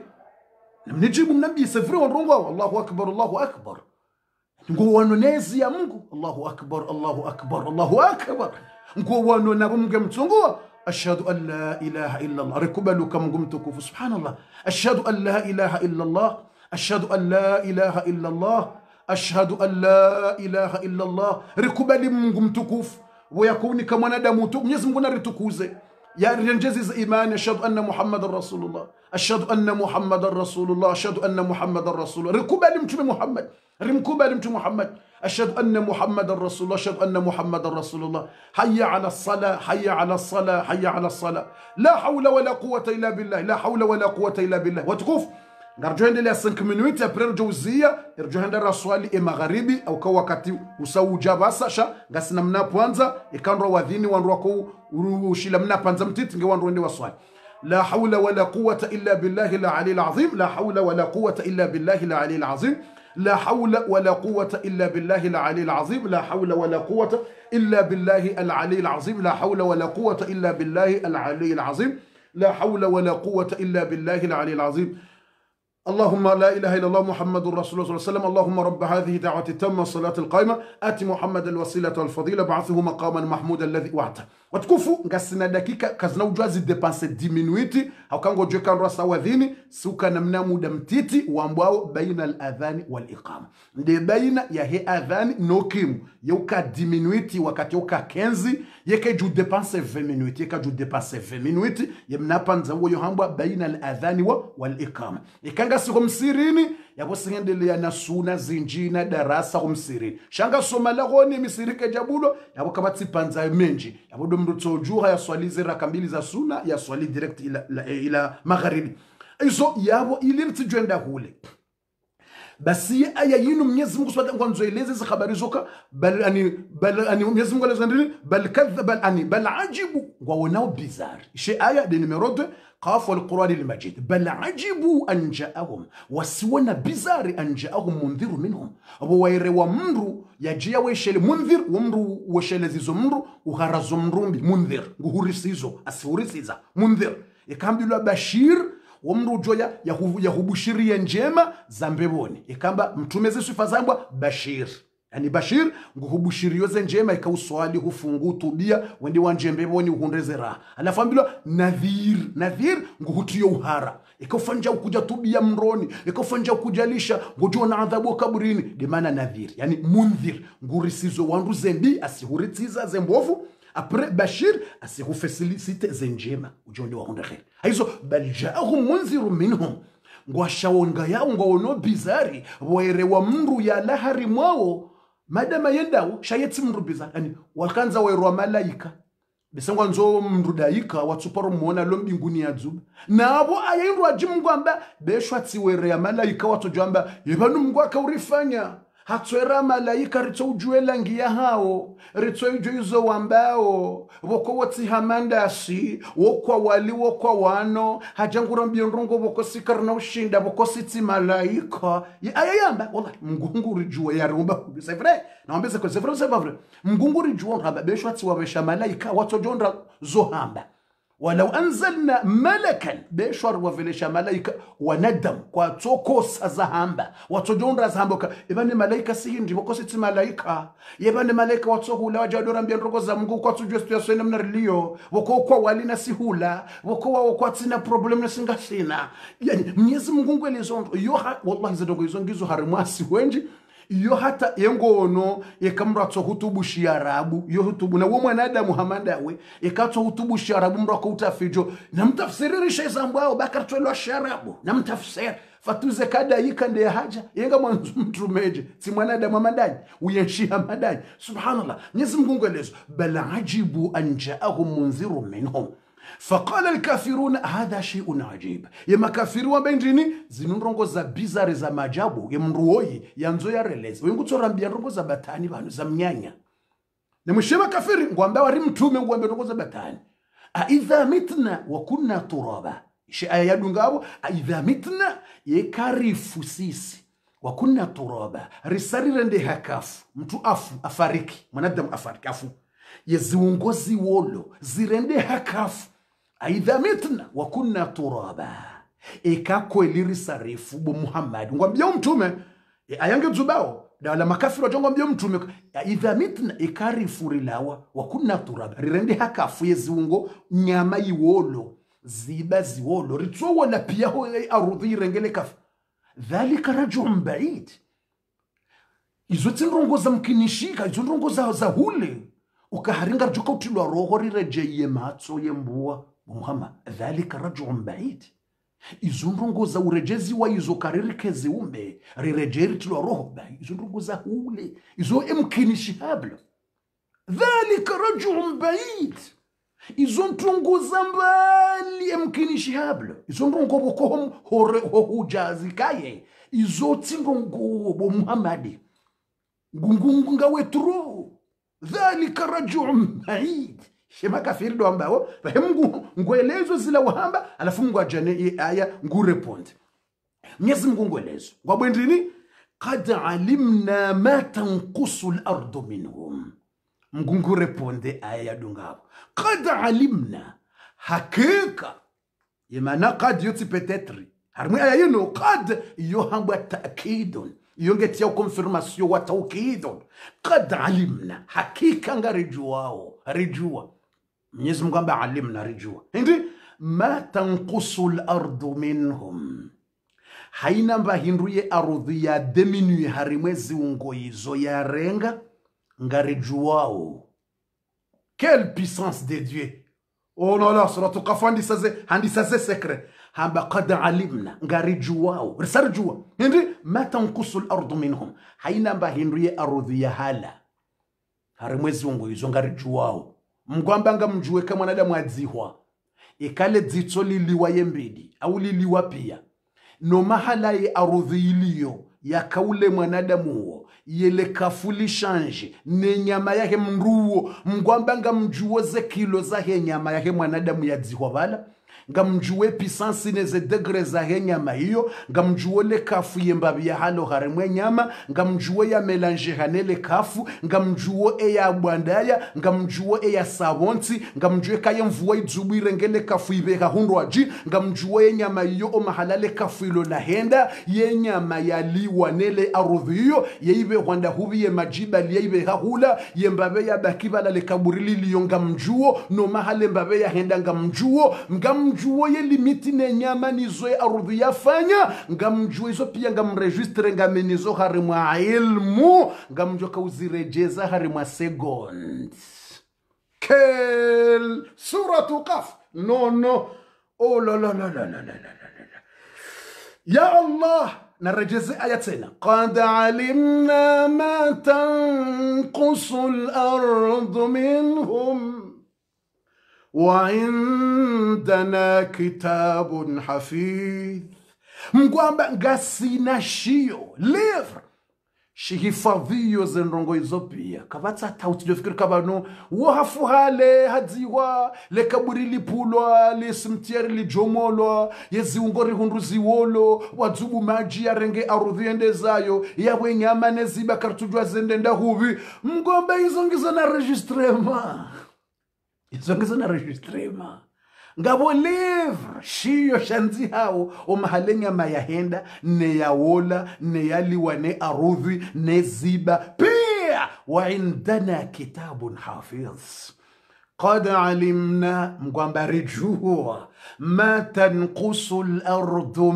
mnijibu mnabii c'est vrai onrongo Allahu akbar ngo wano nezi ya Mungu Allahu akbar ngo wano na Mungu mtungua ashhadu an la ilaha illa Allah rikubaluka Mungu mtukufu subhanallah ashhadu an la ilaha illa Allah ashhadu an la ilaha illa Allah ashhadu an la ilaha illa Allah rikubali Mungu mtukufu ويكوني كما ندمت Mwenyezi Mungu naritukuze ya renjezi za imani ashhadu anna Muhammadar Rasulullah ashhadu anna Muhammadar Rasulullah ashhadu anna Muhammadar Rasulullah rikubali mtume Muhammad rimkubali mtume Muhammad ashhadu anna Muhammadar Rasulullah ashhadu anna Muhammadar Rasulullah hayya ala as-salah hayya ala as-salah hayya ala as-salah la hawla wala quwwata illa billah la hawla wala quwwata illa billah watukuf ngarjoende le 5 minutes après jawzia irjoenda raswali magharibi au kwa wakati usauja basasha ngasina mnapoanza ikandwa wadhini wandu wako ushila mnapanza mtiti nge wandu wende waswali la hawla wala quwwata illa billahi al-ali al-azim la hawla wala quwwata illa billahi al-ali al-azim la hawla wala quwwata illa billahi al-ali al-azim la hawla wala quwwata illa billahi al-ali al-azim la hawla wala quwwata illa billahi al-ali al-azim la hawla wala quwwata illa billahi al-ali al-azim اللهم لا إله إلا الله محمد رسول الله صلى الله عليه وسلم اللهم رب هذه دعوة التامة الصلاة القائمة آتي محمد الوسيلة والفضيلة بعثه مقاما محمودا الذي وعده وتكفوا نقصنا دقيقة كزنا وجوازي ديبانس 10 minutes أو كان جو كان رأس وذيني سوكا نمنا مدمتيتي وامباو بين الأذان والإقامة دي بين يهي أذان نوكيم يوكا 10 minutes وكات يوكا 15 يكا جو ديبانس 20 minutes يكا جو ديبانس 20 minutes يمنا بانزاو يهامبا بين الأذان والإقامة يكا siko msirini yabo singendelea na suna zinjina darasa kumsirini shanga soma lagoni misirike jabulo yabo kabati panza menji yabo domdo tsojuha ya swalize rakambili za suna ya swali direct ila magharibi iso yabo ilirtijwenda hule basi aya yinu Mwenyezi Mungu subhanahu wa ta'ala eleze habari zoka bal ani Mwenyezi Mungu alazandini bal ajibu waonao bizarre she aya de numero 2 قاف والقرآن المجيد بل عجبوا أن جاءهم وسونا بزار أن جاءهم منذر منهم أبو وير ومنرو يجيا ويشل منذر ومنرو وشل زيزو منرو وغرزو منرو منذر وهورسيزو أسورسيزا منذر يكمل بشير ومنرو جويا يهبشير ينجما زambeboni ikamba mtumeze sifa zambwa bashir yani bashir nguhubushiriyoze njema ikauswali hufungu tubia wendi wanjembeboni uhundeze raha alafu ambilo nadhir nguhutiyo uhara ikafanja ukuja tubia mroni ikafanja ukujalisha ngujona adhabu kaburini dimana nadhir yani mundhir ngurisizo wandu zembi asihuritiza zembovu apre bashir asihufesilisite zenjema ujonde wahunda khair haizo bal jaahum munzirun minhum ngwashawonga yao ngawono bizari waere wa mndu ya lahari mwao madama yendao shayeti mndu bizari yani wakanza waerwa malaika besengwa nzo mndu daika watsuparo muona lo mbinguni ya dzuba nabo ayirwa jimngwamba beshwatsi were ya malaika watojamba yebanu mngu akaurifanya hatswera malaika ritso ujuela ngia hao ritso ujuizo wambao woko wati hamandasi wokwa wali wokwa wano hajangura mbionrongo woko sikarna ushinda woko siti malaika ayayamba wallahi mgungu rijua ya rumba c'est vrai naambeze ko c'est vrai c'est pas vrai mgungu rijua hamba beshwatsi wabesha malaika watojonda zohamba ولو أنزلنا ملكا بيشور وفيلش ملايكة وندم واتوكو سزهامبا واتوجون رزهامبا يبني ملايكة سيهنجي وكوسيتي ملايكة يبني ملايكة واتوكو لا وجادورا بيان روكو زمغو كواتو جوستو يسوين من رليو وكوكوا والينا سيهولا وكواتينا بروبلم نسنغاسينا يعني ميزي مغونغو لزون يوها والله زدوغو يزون جيزو هارمواسي وينجي iyo hata yengono yekamratso hutubushi arabu yo hutubu na wo mwanada muhamada we ekatso hutubushi arabu mrako utafijo na mtafsiririsha zambao bakartwelo sharabu na mtafsir fatuze kada yikande ya haja yenga mwanzo mtumeje si mwanada muhamadani uyenshia madani subhanallah Mwenyezi Mungu elezo bal ajibu an ja'ahum munzirun minhum فقال الكافرون هذا شيء عجيب يما كافروا بنجيني zinunrongo za bizarre za majabu yemruoyi yanzo ya relezi wengutorambia rongo za batani banu za mnyanya nemushema kafiri ngwamba wari mtume ngwambe rongo za batani aidha mitna wa kunna turaba shi aya yadungabo aidha mitna yekarifu sisi wa kunna turaba risari rende hakafu mtu afariki mwanadamu afariki afu yeziungozi wolo zirende hakafu aidha mitna wa kunna turaba ekako elirisarifu bu Muhammad ngwambia mtume ayange zubao dala makafiri wajongo mbio mtume aidha mitna ekarifu rilawa wa kunna turaba rirende hakafu yeziungo nyama yiwolo ziba ziwolo ritso wala pia ho arudhi rengele kaf dhalika rajulun ba'id izo tindrongo za mkinishika izo ndrongo za hule ukaharinga rjuka utilwa roho rirejeye matso yembua Muhammad dhalika rajulun ba'id izo ndrongo za urejezi wa izo karirikezi umbe rirejeri tilwa roho ba'id izo ndrongo za hule izo emkinishable dhalika rajulun ba'id izo ndrongo za mbali emkinishable izo ndrongo bokohom hujazikaye izo tindrongo bo Muhammad ngungunga wetro dhalika rajulun ba'id shema kafiri do ambao fahimu ngwelezo zila wahamba alafu Mungu ajane aya ngureponde Mwenyezi Mungu ngwelezo ngwabwendini qad alimna ma tanqusu al-ardu minhum Mungu reponde aya dungabo qad alimna hakika yemana qad yoti peut-être harmu aya yino qad yohamba ta'kidun yongetia confirmation wa tawkidun qad alimna hakika ngarijuwao rijua Mwenyezi Mungu amba alimna rijua hindi ma tanqusu al-ardu minhum haina mbahinduye ardhi ya deminui harimwezi ungoizo ya renga ngarijuwao quelle puissance de Dieu oh non là suratu Qaf handisaze secret hamba qad alimna ngarijuwao risarjua hindi ma tanqusu al-ardu minhum haina mbahinduye ardhi ya hala harimwezi ungoizo ngarijuwao mgwamba ngamjue kama mwanadamu adzihwa ikale dzitso liliwa yembidi au liliwa pia no mahala ye arudhi iliyo ya kaule mwanadamu huo yele kafuli shanje ne nyama yake mruo mgwamba ngamjue ze kilo za he nyama yake mwanadamu yadzihwa bala ngamjue puissance neze degre za he nyama hiyo ngamjue le kafu yembabi ya halo haremwe nyama ngamjue ya melange hanele kafu ngamjue ya bwandaya ngamjue ya sabonti ngamjue kaya mvua idzubire ngele kafu ibeka hundwaji ngamjue nyama hiyo o mahalale kafu ilo la henda ye nyama ya liwa nele arudhiyo yeibe wanda hubiye majiba yeibe hula yembabe ya bakibala le kaburili liyo ngamjuo no mahale mbabe ya henda ngamjuo ngamjuo ye limiti ne nyama nizo ya arudhi yafanya ngamjuo izo pia ngamregistre ngamenizo harimwa ilmu ngamjuo kauzirejeza harimwa second kel suratu Qaf no oh la la la la la la la. يا الله نرجز آياتنا قد علمنا ما تنقص الأرض منهم وعندنا كتاب حفيظ. Mgwamba ngasina shio livre shihifadhiyo zenrongo izo pia kavatsa tauti dofikiri kabano wahafuhale hadziwa le kaburi lipulwa le simtieri lijomolwa yeziungori hunduzi wolo wadzubu maji ya renge arudhiende zayo yawe nyama neziba kartujwa zendenda huvi. Mgwamba izo ngizo na registrema ngabo livre shiyo shanzi hao omahalenya mayahenda ne yawola ne yaliwa ne arudhi ne ziba pia wa indana kitabun hafiz qad alimna mgwamba rijua ma tanqusu al-ardu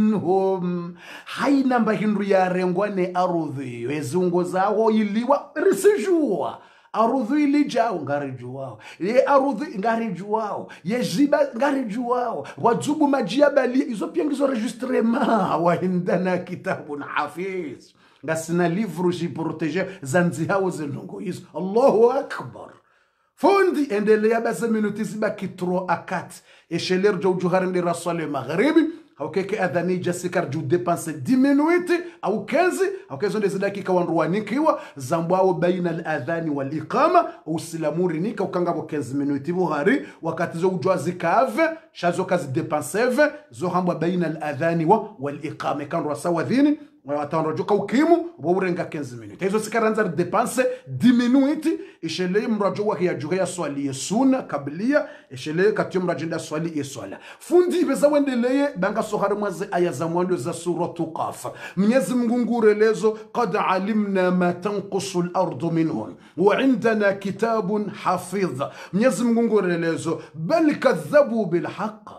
minhum haina mbahindu ya rengwa ne arudhi ezungo zawo iliwa risijua arudhi ilijao ngarijuwao ye arudhi ngarijuwao ye ziba ngarijuwao wadzubu majia bali izo pia ngizo registrema wa indana kitabun hafiz ngasina livre ji protéger zanzi hao zenongo izo. Allahu akbar. Fundi endelea basa minuti ziba kitro akat esheler jawjuhar ndi rasale magharibi haukeke adhani jasikar ju dépenser 10 minutes au 15 au 15 ndezi dakika wanruanikiwa zambwao baina al-adhani wal-iqama usilamuri nika ukangabo 15 minutes buhari wakati zo ujwa zikave shazo kazi dépenser zo hambwa baina al-adhani wal-iqama kanwa sawa dhini watanrojoka ukimu waurenga 15 minutes hizo sikaranza dépenser 10 minutes ishele mrajo wake ya juhaya swali yesuna kablia ishele katyo mrajenda swali yeswala fundi beza wendeleye banga sohari mwaze aya za mwando za suratu Qaf. Mwenyezi Mungu ngurelezo qad alimna ma tanqusu al-ardu minhum wa indana kitabun hafidh. Mwenyezi Mungu ngurelezo bal kadhabu bil haqq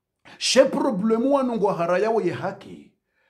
she problemu wanungu haraya ye haki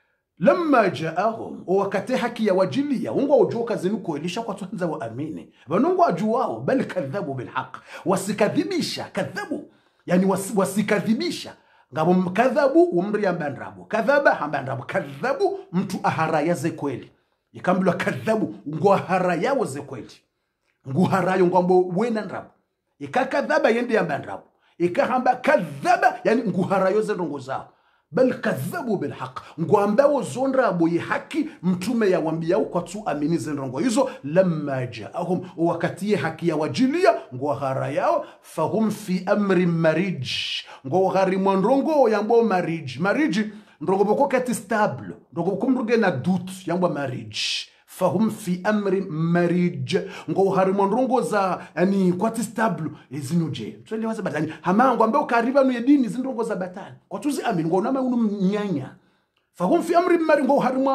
lamma jaahum wakati haki ya wajilia ungo ujoka zinuko elisha kwa tuanza waamini banungo ajuwao bal kadhabu bil haqq wasikadhibisha kadhabu yani wasikadhibisha ngabo mkadhabu umri ambandrabu kadhaba ambandrabu kadhabu mtu aharaya ze kweli ikambulwa kadhabu ngo aharaya ze kweli ngo harayo ngombo wena ndrabu ikakadhaba yende ambandrabu ikahamba kadhaba yani ngo harayo ze ndongo zao bal kadhabu bil haqq ngwambao zonra boye haki mtume ya wambiao kwa tu amini zenrongo hizo lamma jaahum wakati haki ya wajilia ngwahara yao fahum fi amri marij ngwahari mwandrongo yambo marij ndrongo boko kati stable ndrongo boko mruge na doute yambo marij fahum fi amri marij ngwahari mwandrongo za yani kwati stable ezinuje twende waza batani hamango ambao kariba nu dini zindrongo za batani kwa tuzi amini ngona unu mnyanya fahum fi amri marij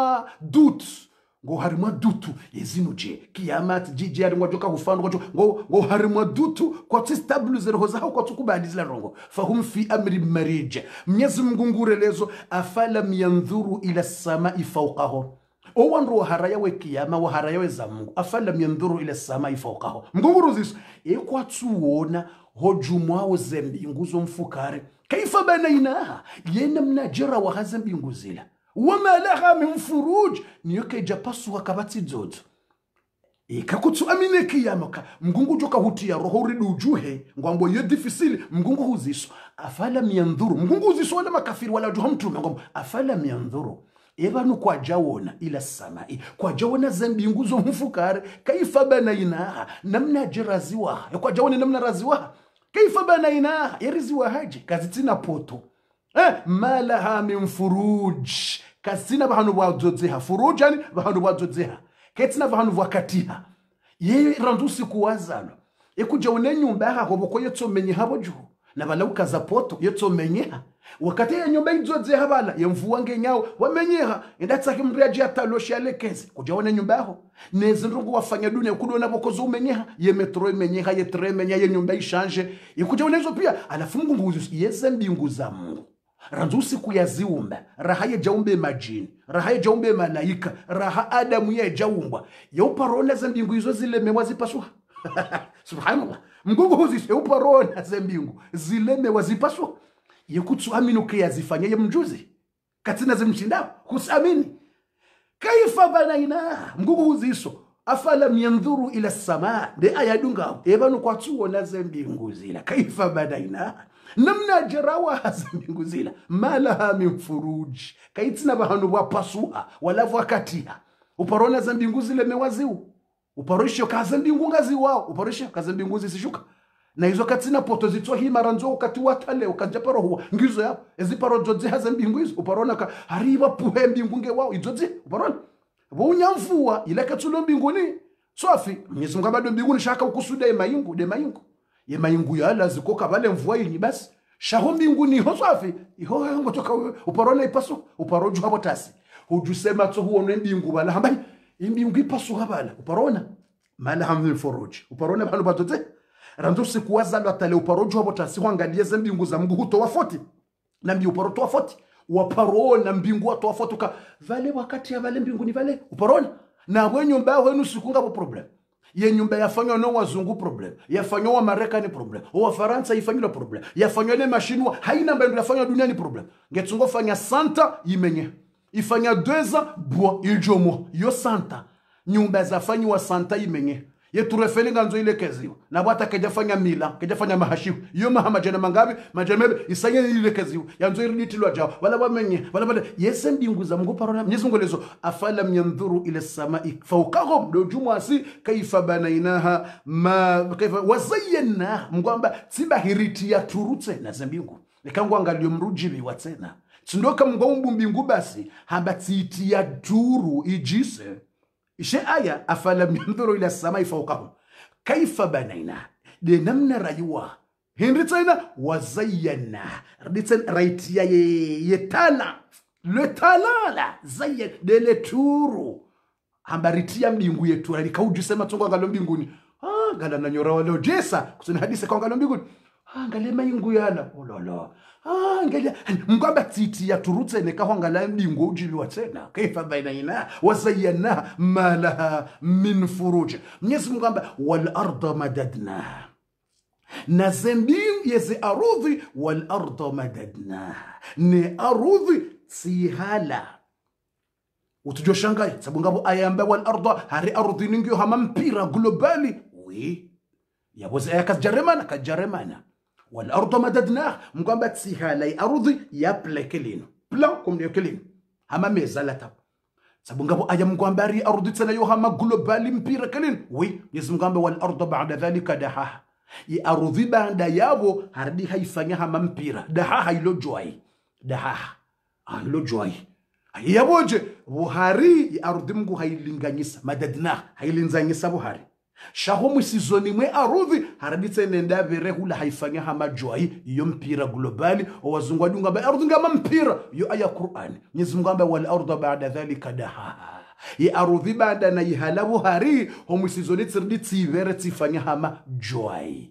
ngwahari mwa dutu ezinuje kiamat jiji ari ngwajoka hufano ngwahari mwa dutu kwa ti stable zero zao kwa tukubadizila rongo fahum fi amri marij. Mwenyezi Mungu ngurelezo afalam yanzuru ila samai fawqahu owanru haraya we kiyama wa haraya we zamungu afalam yanzuru ila samai fawqahu mnguru ziso ekwa tuona hojumwao zembingu zo mfukare kaifa banainaha yena mnajira wa hazembingu zila wama laha min furuj niyoke japasu wakabati zozo ikakutu amine kiyamaka mgungu joka hutia roho ridu ujuhe ngwambo ye difficile mgungu huziso afalam yanzuru mgungu huziso wala makafiri wala juhamtu ngwambo afalam yanzuru evanu kwa jawona ila samai kwa jawona zembingu zo mfukare kaifa banainaha namna jiraziwa kwa jawona namna raziwa kaifa banainaha yariziwa haji kazitina poto malaha min furuj kasina bahanu wazozeha furujani bahanu wazozeha ketina bahanu wakatiha ye randusi kuwazano ekuja une nyumba ha hoboko yetso menye habo juhu na balauka za poto yetso menyeha wakati ya nyumba izozeha bala yemvuwa ngenyao wamenyeha endatsa kimriaji ataloshi alekezi kuja une nyumba ho nezindungu wafanya dunia kudona bokozo umenyeha ye metro menyeha ye tre menyeha ye nyumba ishange ikuja unezo pia alafungu nguzu yezembingu za Mungu randusi kuyaziumba raha ye jaumbe majini raha ye jaumbe malaika raha Adamu ye jaumbwa yeuparona zembingu izo zilemewa zipaswa subhanallah mgungu huzi yeuparona zembingu zilemewa zipaswa yekutsu aminu ke yazifanya ye mjuzi katina zimshinda kusamini. Kaifa banaina mgugu huziso afala yanzuru ila sama de ayadunga ebanu kwa tuona zembingu zila kaifa banaina namna jarawa hazembingu zila malaha min furuj kaitina bahanu wapasua walavu wakatiha uparona zembingu zile mewaziu uparosho kazembingu ngazi wao uparosho kazembingu zisishuka na hizo katina poto zitwa hii maranzo wakati watale ukajaparo huwa ngizo ya eziparo jodzi hazembingu hizo uparona ka hariba puhe mbingu nge wao ijodzi uparona Bunyamvua ile katulo mbinguni sofi Mwenyezi Mungu bado mbinguni shaka ukusuda de mayingu ye mayingu yala zikoka bale mvua yini basi shaho mbinguni ho sofi iho ngo toka uparona ipaso uparoju hapo tasi hujusema to huone mbingu bala hambai imbingu ipaso habala uparona mala hamdul furuj uparona balo batote ranzo sikuwaza lo atale uparoju hapo tasi wangalie mbingu za Mungu huto wafoti na mbi uparoto wafoti waparona mbingu watu wafotuka vale wakati ya vale mbinguni vale uparona na wenyumba wenu sikunga po problem ye nyumba yafanywa no wazungu problem yafanywa wa Marekani problem wa Faransa ifanywa problem yafanywa le machine haina mbendo yafanywa duniani problem ngetungo fanya santa yimenye ifanya 2 ans bwa iljomo yo santa nyumba zafanywa santa yimenye yeturefeli nganzo ile keziwa na bwata kejafanya mila kejafanya mahashiu yo mahamajana mangabe majamebe isanye ile keziwa yanzo iritilwa jao wala bamenye wala yese mbingu za Mungu parona Mwenyezi Mungu lezo afala yanzuru ila samai fawqahum dojumu asi kaifa banainaha ma kaifa wazayyana mngwamba tibahiriti ya turutse na zambingu nikangwa angalio mrujibi watsena tsindoka mngombu mbingu basi habatiti ya duru ijise ishe aya afala yanzuru ila samai fawqahum kaifa banaina de namna rayuwa hinritsaina wazayyana ritsen raitia yetala le talala zayyan de le turu hambaritia mbingu yetu alikauju matongo ngalo mbinguni ngala nanyora wale jesa kusina hadisi kwa ngalo mbinguni ngale mayingu yala ololo ngale mngaba titi ya turutse ne kahongala mbingu ujibiwa tena kaifa bainaina wazayyana ma laha min furuj Mwenyezi Mungu amba wal arda madadna na zembingu yezi arudhi wal arda madadna ne arudhi sihala utujoshangai sababu ngabo ayamba wal arda hari arudhi ningyo hamampira globali wi yaboze ayakajaremana kajaremana wal arda madadna mkwamba sihala arudhi ya plekelino plan comme kelino hama mezalata sababu ngabo aya mkwamba ari arudhi tena yo hama globali mpira kelino wi Mwenyezi Mungu wal arda ba'da dhalika daha ya arudhi banda yabo hardi haifanya hama mpira daha ilo joy daha ilo joy yaboje buhari ya arudhi Mungu hailinganyisa madadna hailinzanyisa buhari shaho musizoni mwe arudhi haraditse nenda berehula haifanya hama joy iyo mpira globali wazungu adunga ba arudhi ngama mpira yo aya Qur'an Mwenyezi Mungu amba wal arda ba'da dhalika daha ya arudhi bada na ihalabu hari homusizoni tsirditsi vere tsifanya hama joy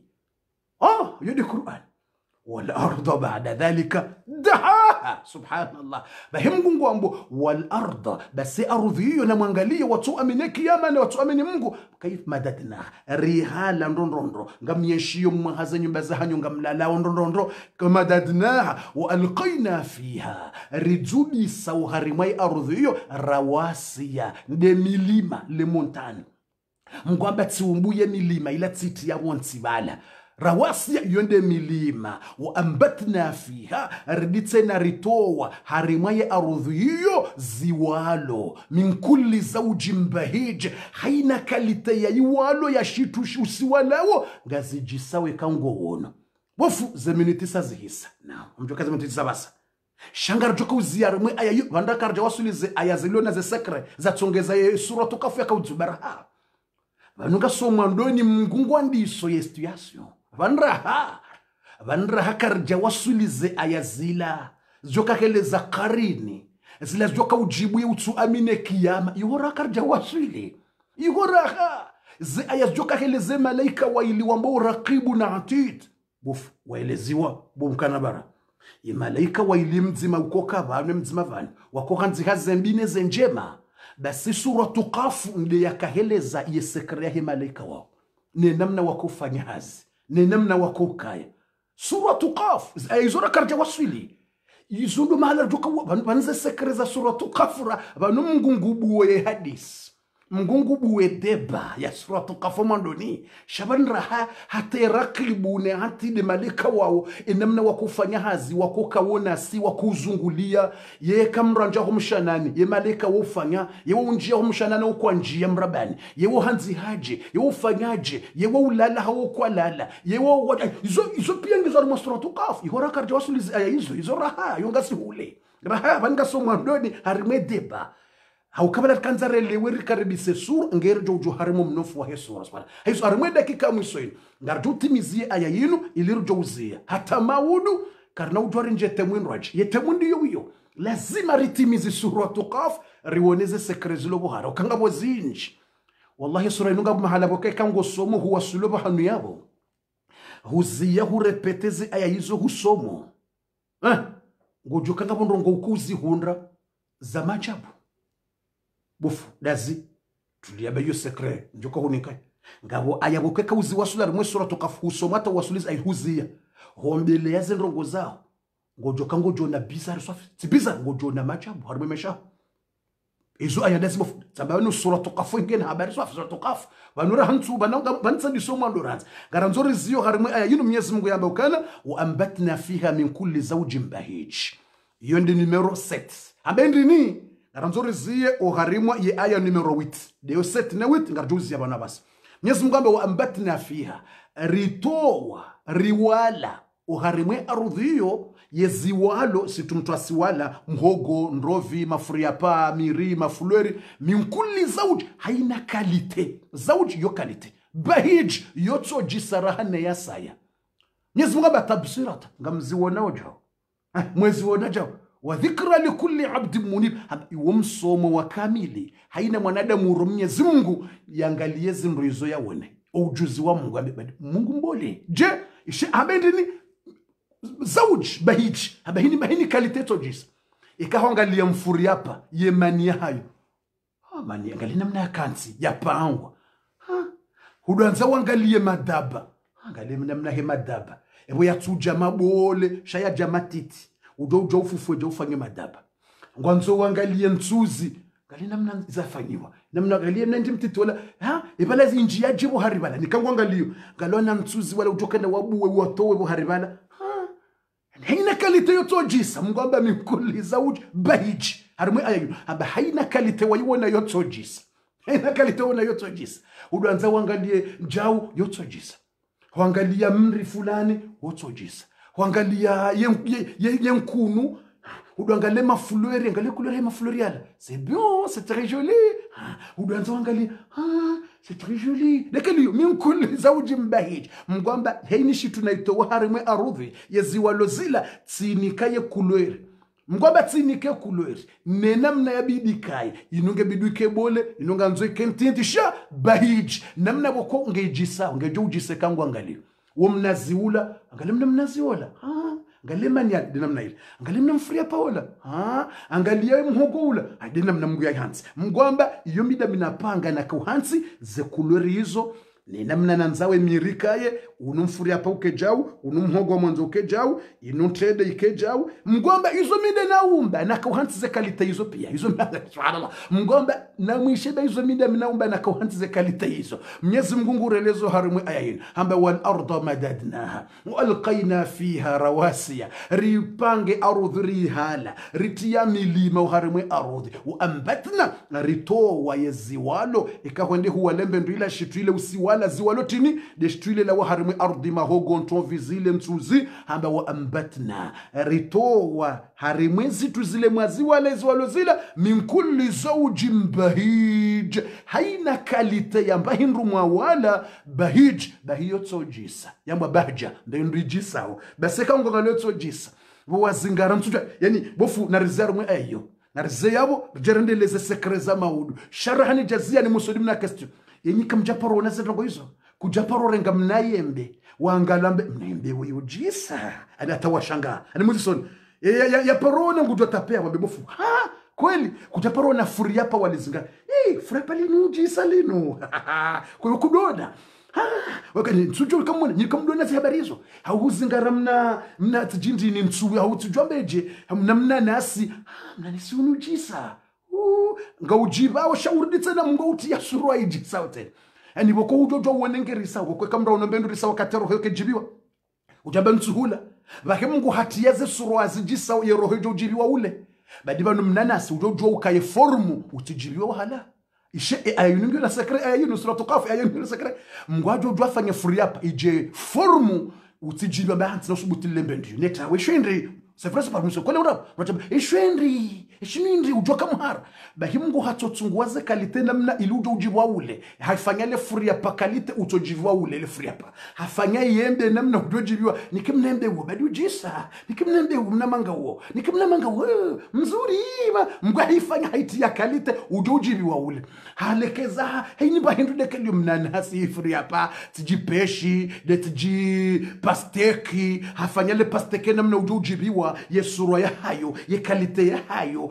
yodi Qur'an wal arda ba'da dhalika daha subhanallah bahimgu ngwambo wal arda basi arudhi yo na mwangalie watu amine kiyama na watu amine Mungu kaif madadna rihala ndondondro ngamyeshiyo mwahaza nyumba za hanyo ngamlala ndondondro kamadadna wa alqaina fiha rijudi sawharimai arudhi yo rawasiya de milima le montagne mngwamba tsiumbuye milima ila tsiti ya wonsibala rawasiya yonde milima wa ambatna fiha riditsena ritowa harimaye arudhiyo ziwalo min kulli zawjin bahij haina kalite ya iwalo ya shitu usiwalawo ngazijisawe kangowono bofu zeminitisa zihisa na mjoka zeminitisa basa shangar joka uziyar mwe aya vanda karja wasulize aya zilona ze sekre za tsongeza suratu kafu ya kauzubara vanunga somandoni mngungwa ndiso yestuasyo vanraha karja wasulize ayazila zoka kele za karini zila zoka ujibu utsu amine kiyama ihora karja wasuli ihora ze ayazoka kele ze malaika waili wambo raqibu na atid buf waeleziwa bumkanabara ye malaika waili mzima ukoka bane mzima vani wakoka nzika zembine zenjema basi suratu Qaf ndio yakaheleza ye sekre ya malaika wao ne namna wakufanya hazi ne namna wakukaya suratu Qaf ayizora karja waswili Izundo mahala joka banze sekreza suratu kafura banu mngungubuwe hadis. Mngungubuwe deba ya suratu kafomandoni. Shaban raha hateraklibu hati de malika wao enamna wakufanya hazi wakukawona si wakuzungulia ye kamranja humshanani ye malika wufanya ye unjia humshanana ukwa njia mrabani ye hanzi haje ye ufanyaje ye ulala hawo kwa lala ye izo pia ngizo mu suratu kaf ihora karja wasulizi aya izo raha yongasi hule raha banga somandoni harime deba hau kabla kanzare leweri karibise sur ngere jojo harimo mnofu wa hesu rasbana hesu harimo dakika mwisoyin ngarjo timizie aya yinu ilirjo uzia hata maudu karna ujwari njete mwinraj yetemundi yo lazima ritimizi suratu qaf riwoneze sekrezilo buhara ukangabo zinji wallahi sura inunga mahala boke kango somo huwa sulobo hanu yabo huzia hurepeteze aya hizo husomo ngojo kangabo ndongo ukuzi hundra za majabu bofu dazi tuliabe yo sekre njoko hunika ngabo ayabokeka uzi wasula rimwe suratu qaf husomata wasuliza ay huzia hombele yaze ndongo zao ngojo kangojo na bizarre swafi tibiza ngojo na majabu harime mesha izo aya dazi bofu sabanu suratu qaf ngene habari swafi suratu qaf banura hantu bananga bansa disoma ndoranza garanzori ziyo harime aya yinu Mwenyezi Mungu yamba ukana wa ambatna fiha min kulli zawjin bahij yonde numero 7 ambendi ni garanzori ziye oharimwa ye aya numero 8 deo 7 na 8 ngarjuzi ya bana basi Mwenyezi Mungu amba wa ambatna fiha ritowa riwala oharimwe arudhiyo yeziwalo situmtwasiwala mhogo ndrovi mafuria pa miri mafulweri minkuli zawj haina kalite zawj yo kalite bahij yotso jisarahane ya saya Mwenyezi Mungu amba tabsirata ngamziwona wajao mwezi wona jao wa dhikra likulli abdi munib wamsomo wa kamili haina mwanadamu ro Mwenyezi Mungu yangalie zindu hizo yawone ujuzi wa Mungu Mungu mbole je abendini zawj bahij bahini kaliteto jisa ikahongalia mfuri hapa yemania hayo mani angalia namna ya kansi ya paangwa hudanza wangalie madaba angalia namna he madaba ebo yatuja mabole shaya jamatiti ujo ufufwe jo ufanye madaba ngwanzo wangalie ntuzi ngali namna zafanyiwa namna galie nandi mtiti wala ibalazi inji yajibu haribala nikangwangalio galona ntuzi wala ujokenda wabuwe watowe buharibala haina kalite yotojisa mngomba mikuliza uji bahij harumwe ayu aba haina kalite wayibona yotojisa haina kalite wona yotojisa udanza wangalie njau yotojisa wangalia mri fulani yotojisa wangalia yenkunu udangalie mafulweri angalie couleur mafulweri ala c'est bon c'est très joli udanza wangalie c'est très joli lakini minkuli zawji mbahij mngomba haini shitu naitowa harimwe arudhi yeziwalo zila tsinikaye couleur mngomba tsinike couleur nenamna yabidikaye inunge biduke bole inunga nzwe kentintisha bahij namna boko ngejisa ngejo ujise kangwa angalie womnaziula angalie mnaziula angalia manya dinamna ile angalia mnamfuria paola angalia mhogula dinamna Mungu ya hansi mngomba iyo mida minapanga na kuhansi ze kulori hizo ni namna nanzawe mirikaye unumfuria pa ukejau unumhogo mwanzo ukejau inutrede ikejau mngomba hizo mida naumba na kuhansi ze kalita hizo pia hizo subhanallah mngomba na mwisheba hizo mida minaumba na kuhansi ze kalita hizo Mwenyezi Mungu relezo harimwe ayayin hamba wal arda madadnaha wa alqayna fiha rawasiya ripange arudhri hala ritia milima harimwe arudhi wa ambatna ritowa yeziwalo ikahwende huwa lembe ndila shitrile usiwala ziwalo tini deshitrile la harimwe ardi mahogo ntonvizile mtuzi hamba wa ambatna ritowa harimwe zitu zile mwaziwala ziwalo zila min kulli zawjin bahij haina kalite yamba hindu mwawala bahij bahiyotso jisa yamba bahja ndendu jisao baseka ngongalo jisa wazingara mtuja yani bofu na reserve mwe ayo na reserve yabo jerendeleze sekreza maudu sharahani jazia ni musulim na question yenyi kamjaparo na zetongo hizo kujaparo renga mnayembe wangalambe mnayembe weyo jisa anatawashanga ani muzison ya parona ngudwa tapea wabebofu kweli kujaparo na furia pa walizinga furia pa linu jisa linu kwa kudoda wakani nsujo kamona nikamdona zi habari hizo hauzingara mna tjindi ni nsuwe hautujombeje mna nasi mnanisi unujisa ngaujiba wa shauri tsena mngauti ya surwa ijisa wote ani boko ujojo wonengerisa ko kamra unombendurisa wakati roho yake jibiwa ujamba nsuhula bake mungu hatiyaze surwa zijisa ye roho jojibiwa ule badi bano mnanasi ujojo ukaye formu utijibiwa hala ishe ayunungu na sekre ayunu suratu qaf ayunu na sekre mngwajo jwafanya furiapa ije formu utijibiwa bahanti nasubuti lembendi neta we shwendri c'est vrai c'est pas monsieur kole ura ishwendri ujoka muhara bahi mungu hatotsunguaze kalite namna ilujo ujibwa ule haifanya le furiapa kalite utojibwa ule le furiapa hafanya yembe namna ujojibiwa nikimnembe wo badi ujisa nikimnembe wo mnamanga wo mzuri mungu haifanya haiti ya kalite ujojibiwa ule halekeza haini bahindu dekeli mnanasi furiapa tijipeshi tiji pasteki hafanya le pasteke namna ujojibiwa yesura ya hayo ye kalite ya hayo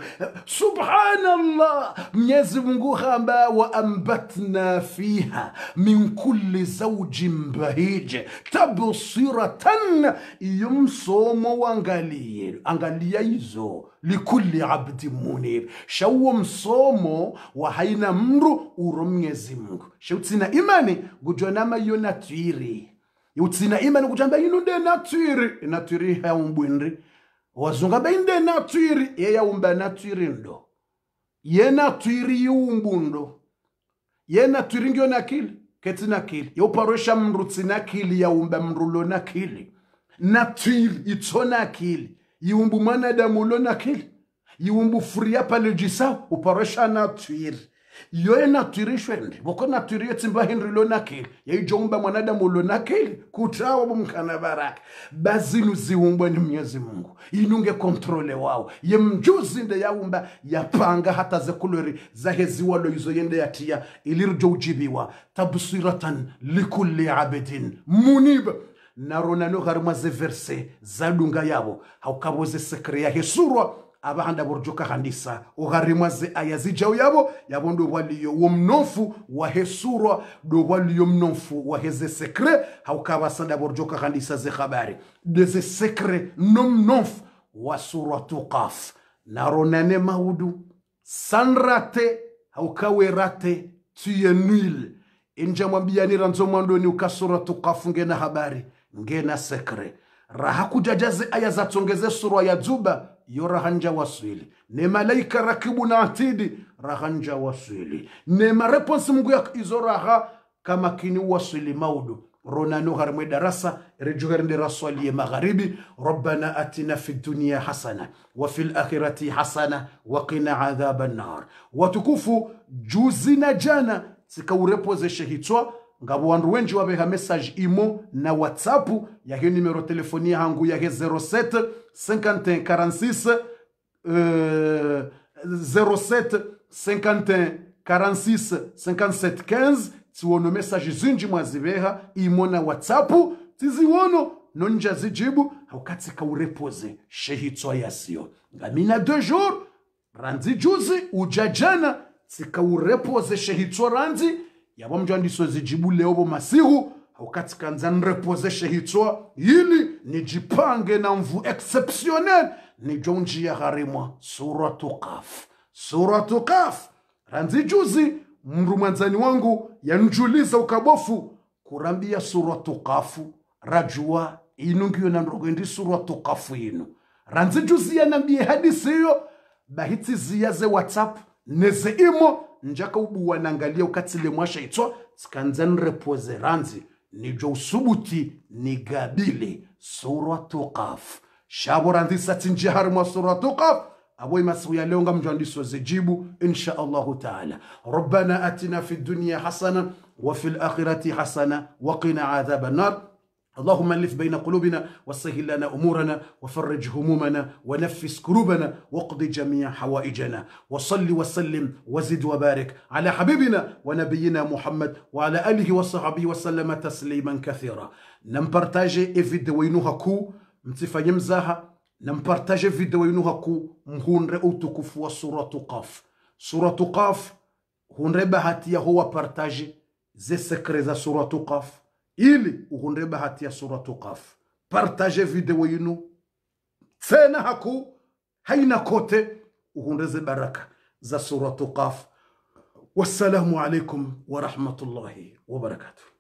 subhanallah Mwenyezi Mungu hamba wa ambatna fiha min kulli zawjin bahij tabsiratan yumsomo angalia hizo likulli abdi munib shawo msomo wa haina mru uro Mwenyezi Mungu shautina imani gujonama yo natiri yutina imani gujamba yinunde natiri haumbwindri wazunga bainde natiri yeya umba natiri ndo ye natiri yumbundo ye natiri ngyo nakili ketina kili yo parosha mrutsina kili ya umba mrulo nakili natiri itona kili yumbu mwanadamu lo nakili yumbu furia pale jisa uparosha natiri yo natiri shwende boko natiri yetimba henry lo nakili ye jomba mwanadamu lo nakili kutawa bumkana baraka bazinu ziumbwa ni Mwenyezi Mungu inunge kontrole wao ye mjuzi nde yaumba yapanga hata za kulori za hezi walo izo yende yatia ilirjo ujibiwa tabsiratan likulli abedin munib narona no harma ze verse zadunga yabo haukaboze sekre ya hesurwa abahanda borjoka handisa uharimwa ze ayazi jau yabo ndo waliyo womnofu wa hesurwa do waliyo mnofu wa heze sekre haukabasanda borjoka handisa ze habari de ze sekre nomnofu wa suratu qaf naronane maudu sanrate haukawerate tuye nil inja mwambiani ranzo mwando ni ukasuratu qaf ngena habari ngena sekre raha kujajaze aya za tongeze surwa ya Juba yo rahanja waswili ne malaika rakibu na atidi rahanja waswili ne mareponsi mungu ya izo raha kama kini waswili maudu ronano harmwe darasa rejuherne raswali magharibi rabbana atina fid dunya hasana wa fil akhirati hasana wa qina adhaban nar watukufu juzi na jana sikaurepoze hitwa ngabo wandu wenji wabeha message imo na WhatsApp ya hiyo numero telefoni yangu ya 07 51 46 07 51 46 57 15 tiwono message zinji mwazibeha imo na WhatsApp tiziwono nonja zijibu haukati kaurepoze shehitwa yasio ngamina 2 jours ranzi juzi ujajana sikaurepoze shehitwa ranzi yabo mjwandiso zijibu leo bo masihu haukati kanza nrepozeshe hitwa hili nijipange na mvu exceptionnel ni jonji ya gharimwa suratu qaf ranzi juzi mrumanzani wangu yanjuliza ukabofu kurambia suratu qaf rajua inungiyo na nrogendi suratu qaf inu ranzi juzi yanambie hadisi hiyo bahiti ziyaze WhatsApp neze imo njaka ubuwa nangalia ukatile mwasha itwa skanzen repoze ranzi nijo usubuti nigabili suratu qaf shabo ranzi satinji harma suratu qaf ابوي مسويا لونغا مجانديسو زجيبو ان شاء الله تعالى ربنا اتنا في الدنيا حسنه وفي الاخره حسنه وقنا عذاب النار اللهم الف بين قلوبنا وسهل لنا امورنا وفرج همومنا ونفس كروبنا واقض جميع حوائجنا وصل وسلم وزد وبارك على حبيبنا ونبينا محمد وعلى اله وصحبه وسلم تسليما كثيرا نمبارتاجي فيديو ينوهكو متفاني مزاها نمبارتاجي فيديو ينوهكو مهونر utukufu wa suratu qaf هونر بهاتيا هو بارتاجي ze sekre za suratu Qaf ili uhunde bahati ya suratu Qaf. Partage video yinu tena haku haina kote uhunde ze baraka za suratu Qaf. Wassalamu alaikum wa rahmatullahi wa barakatuh.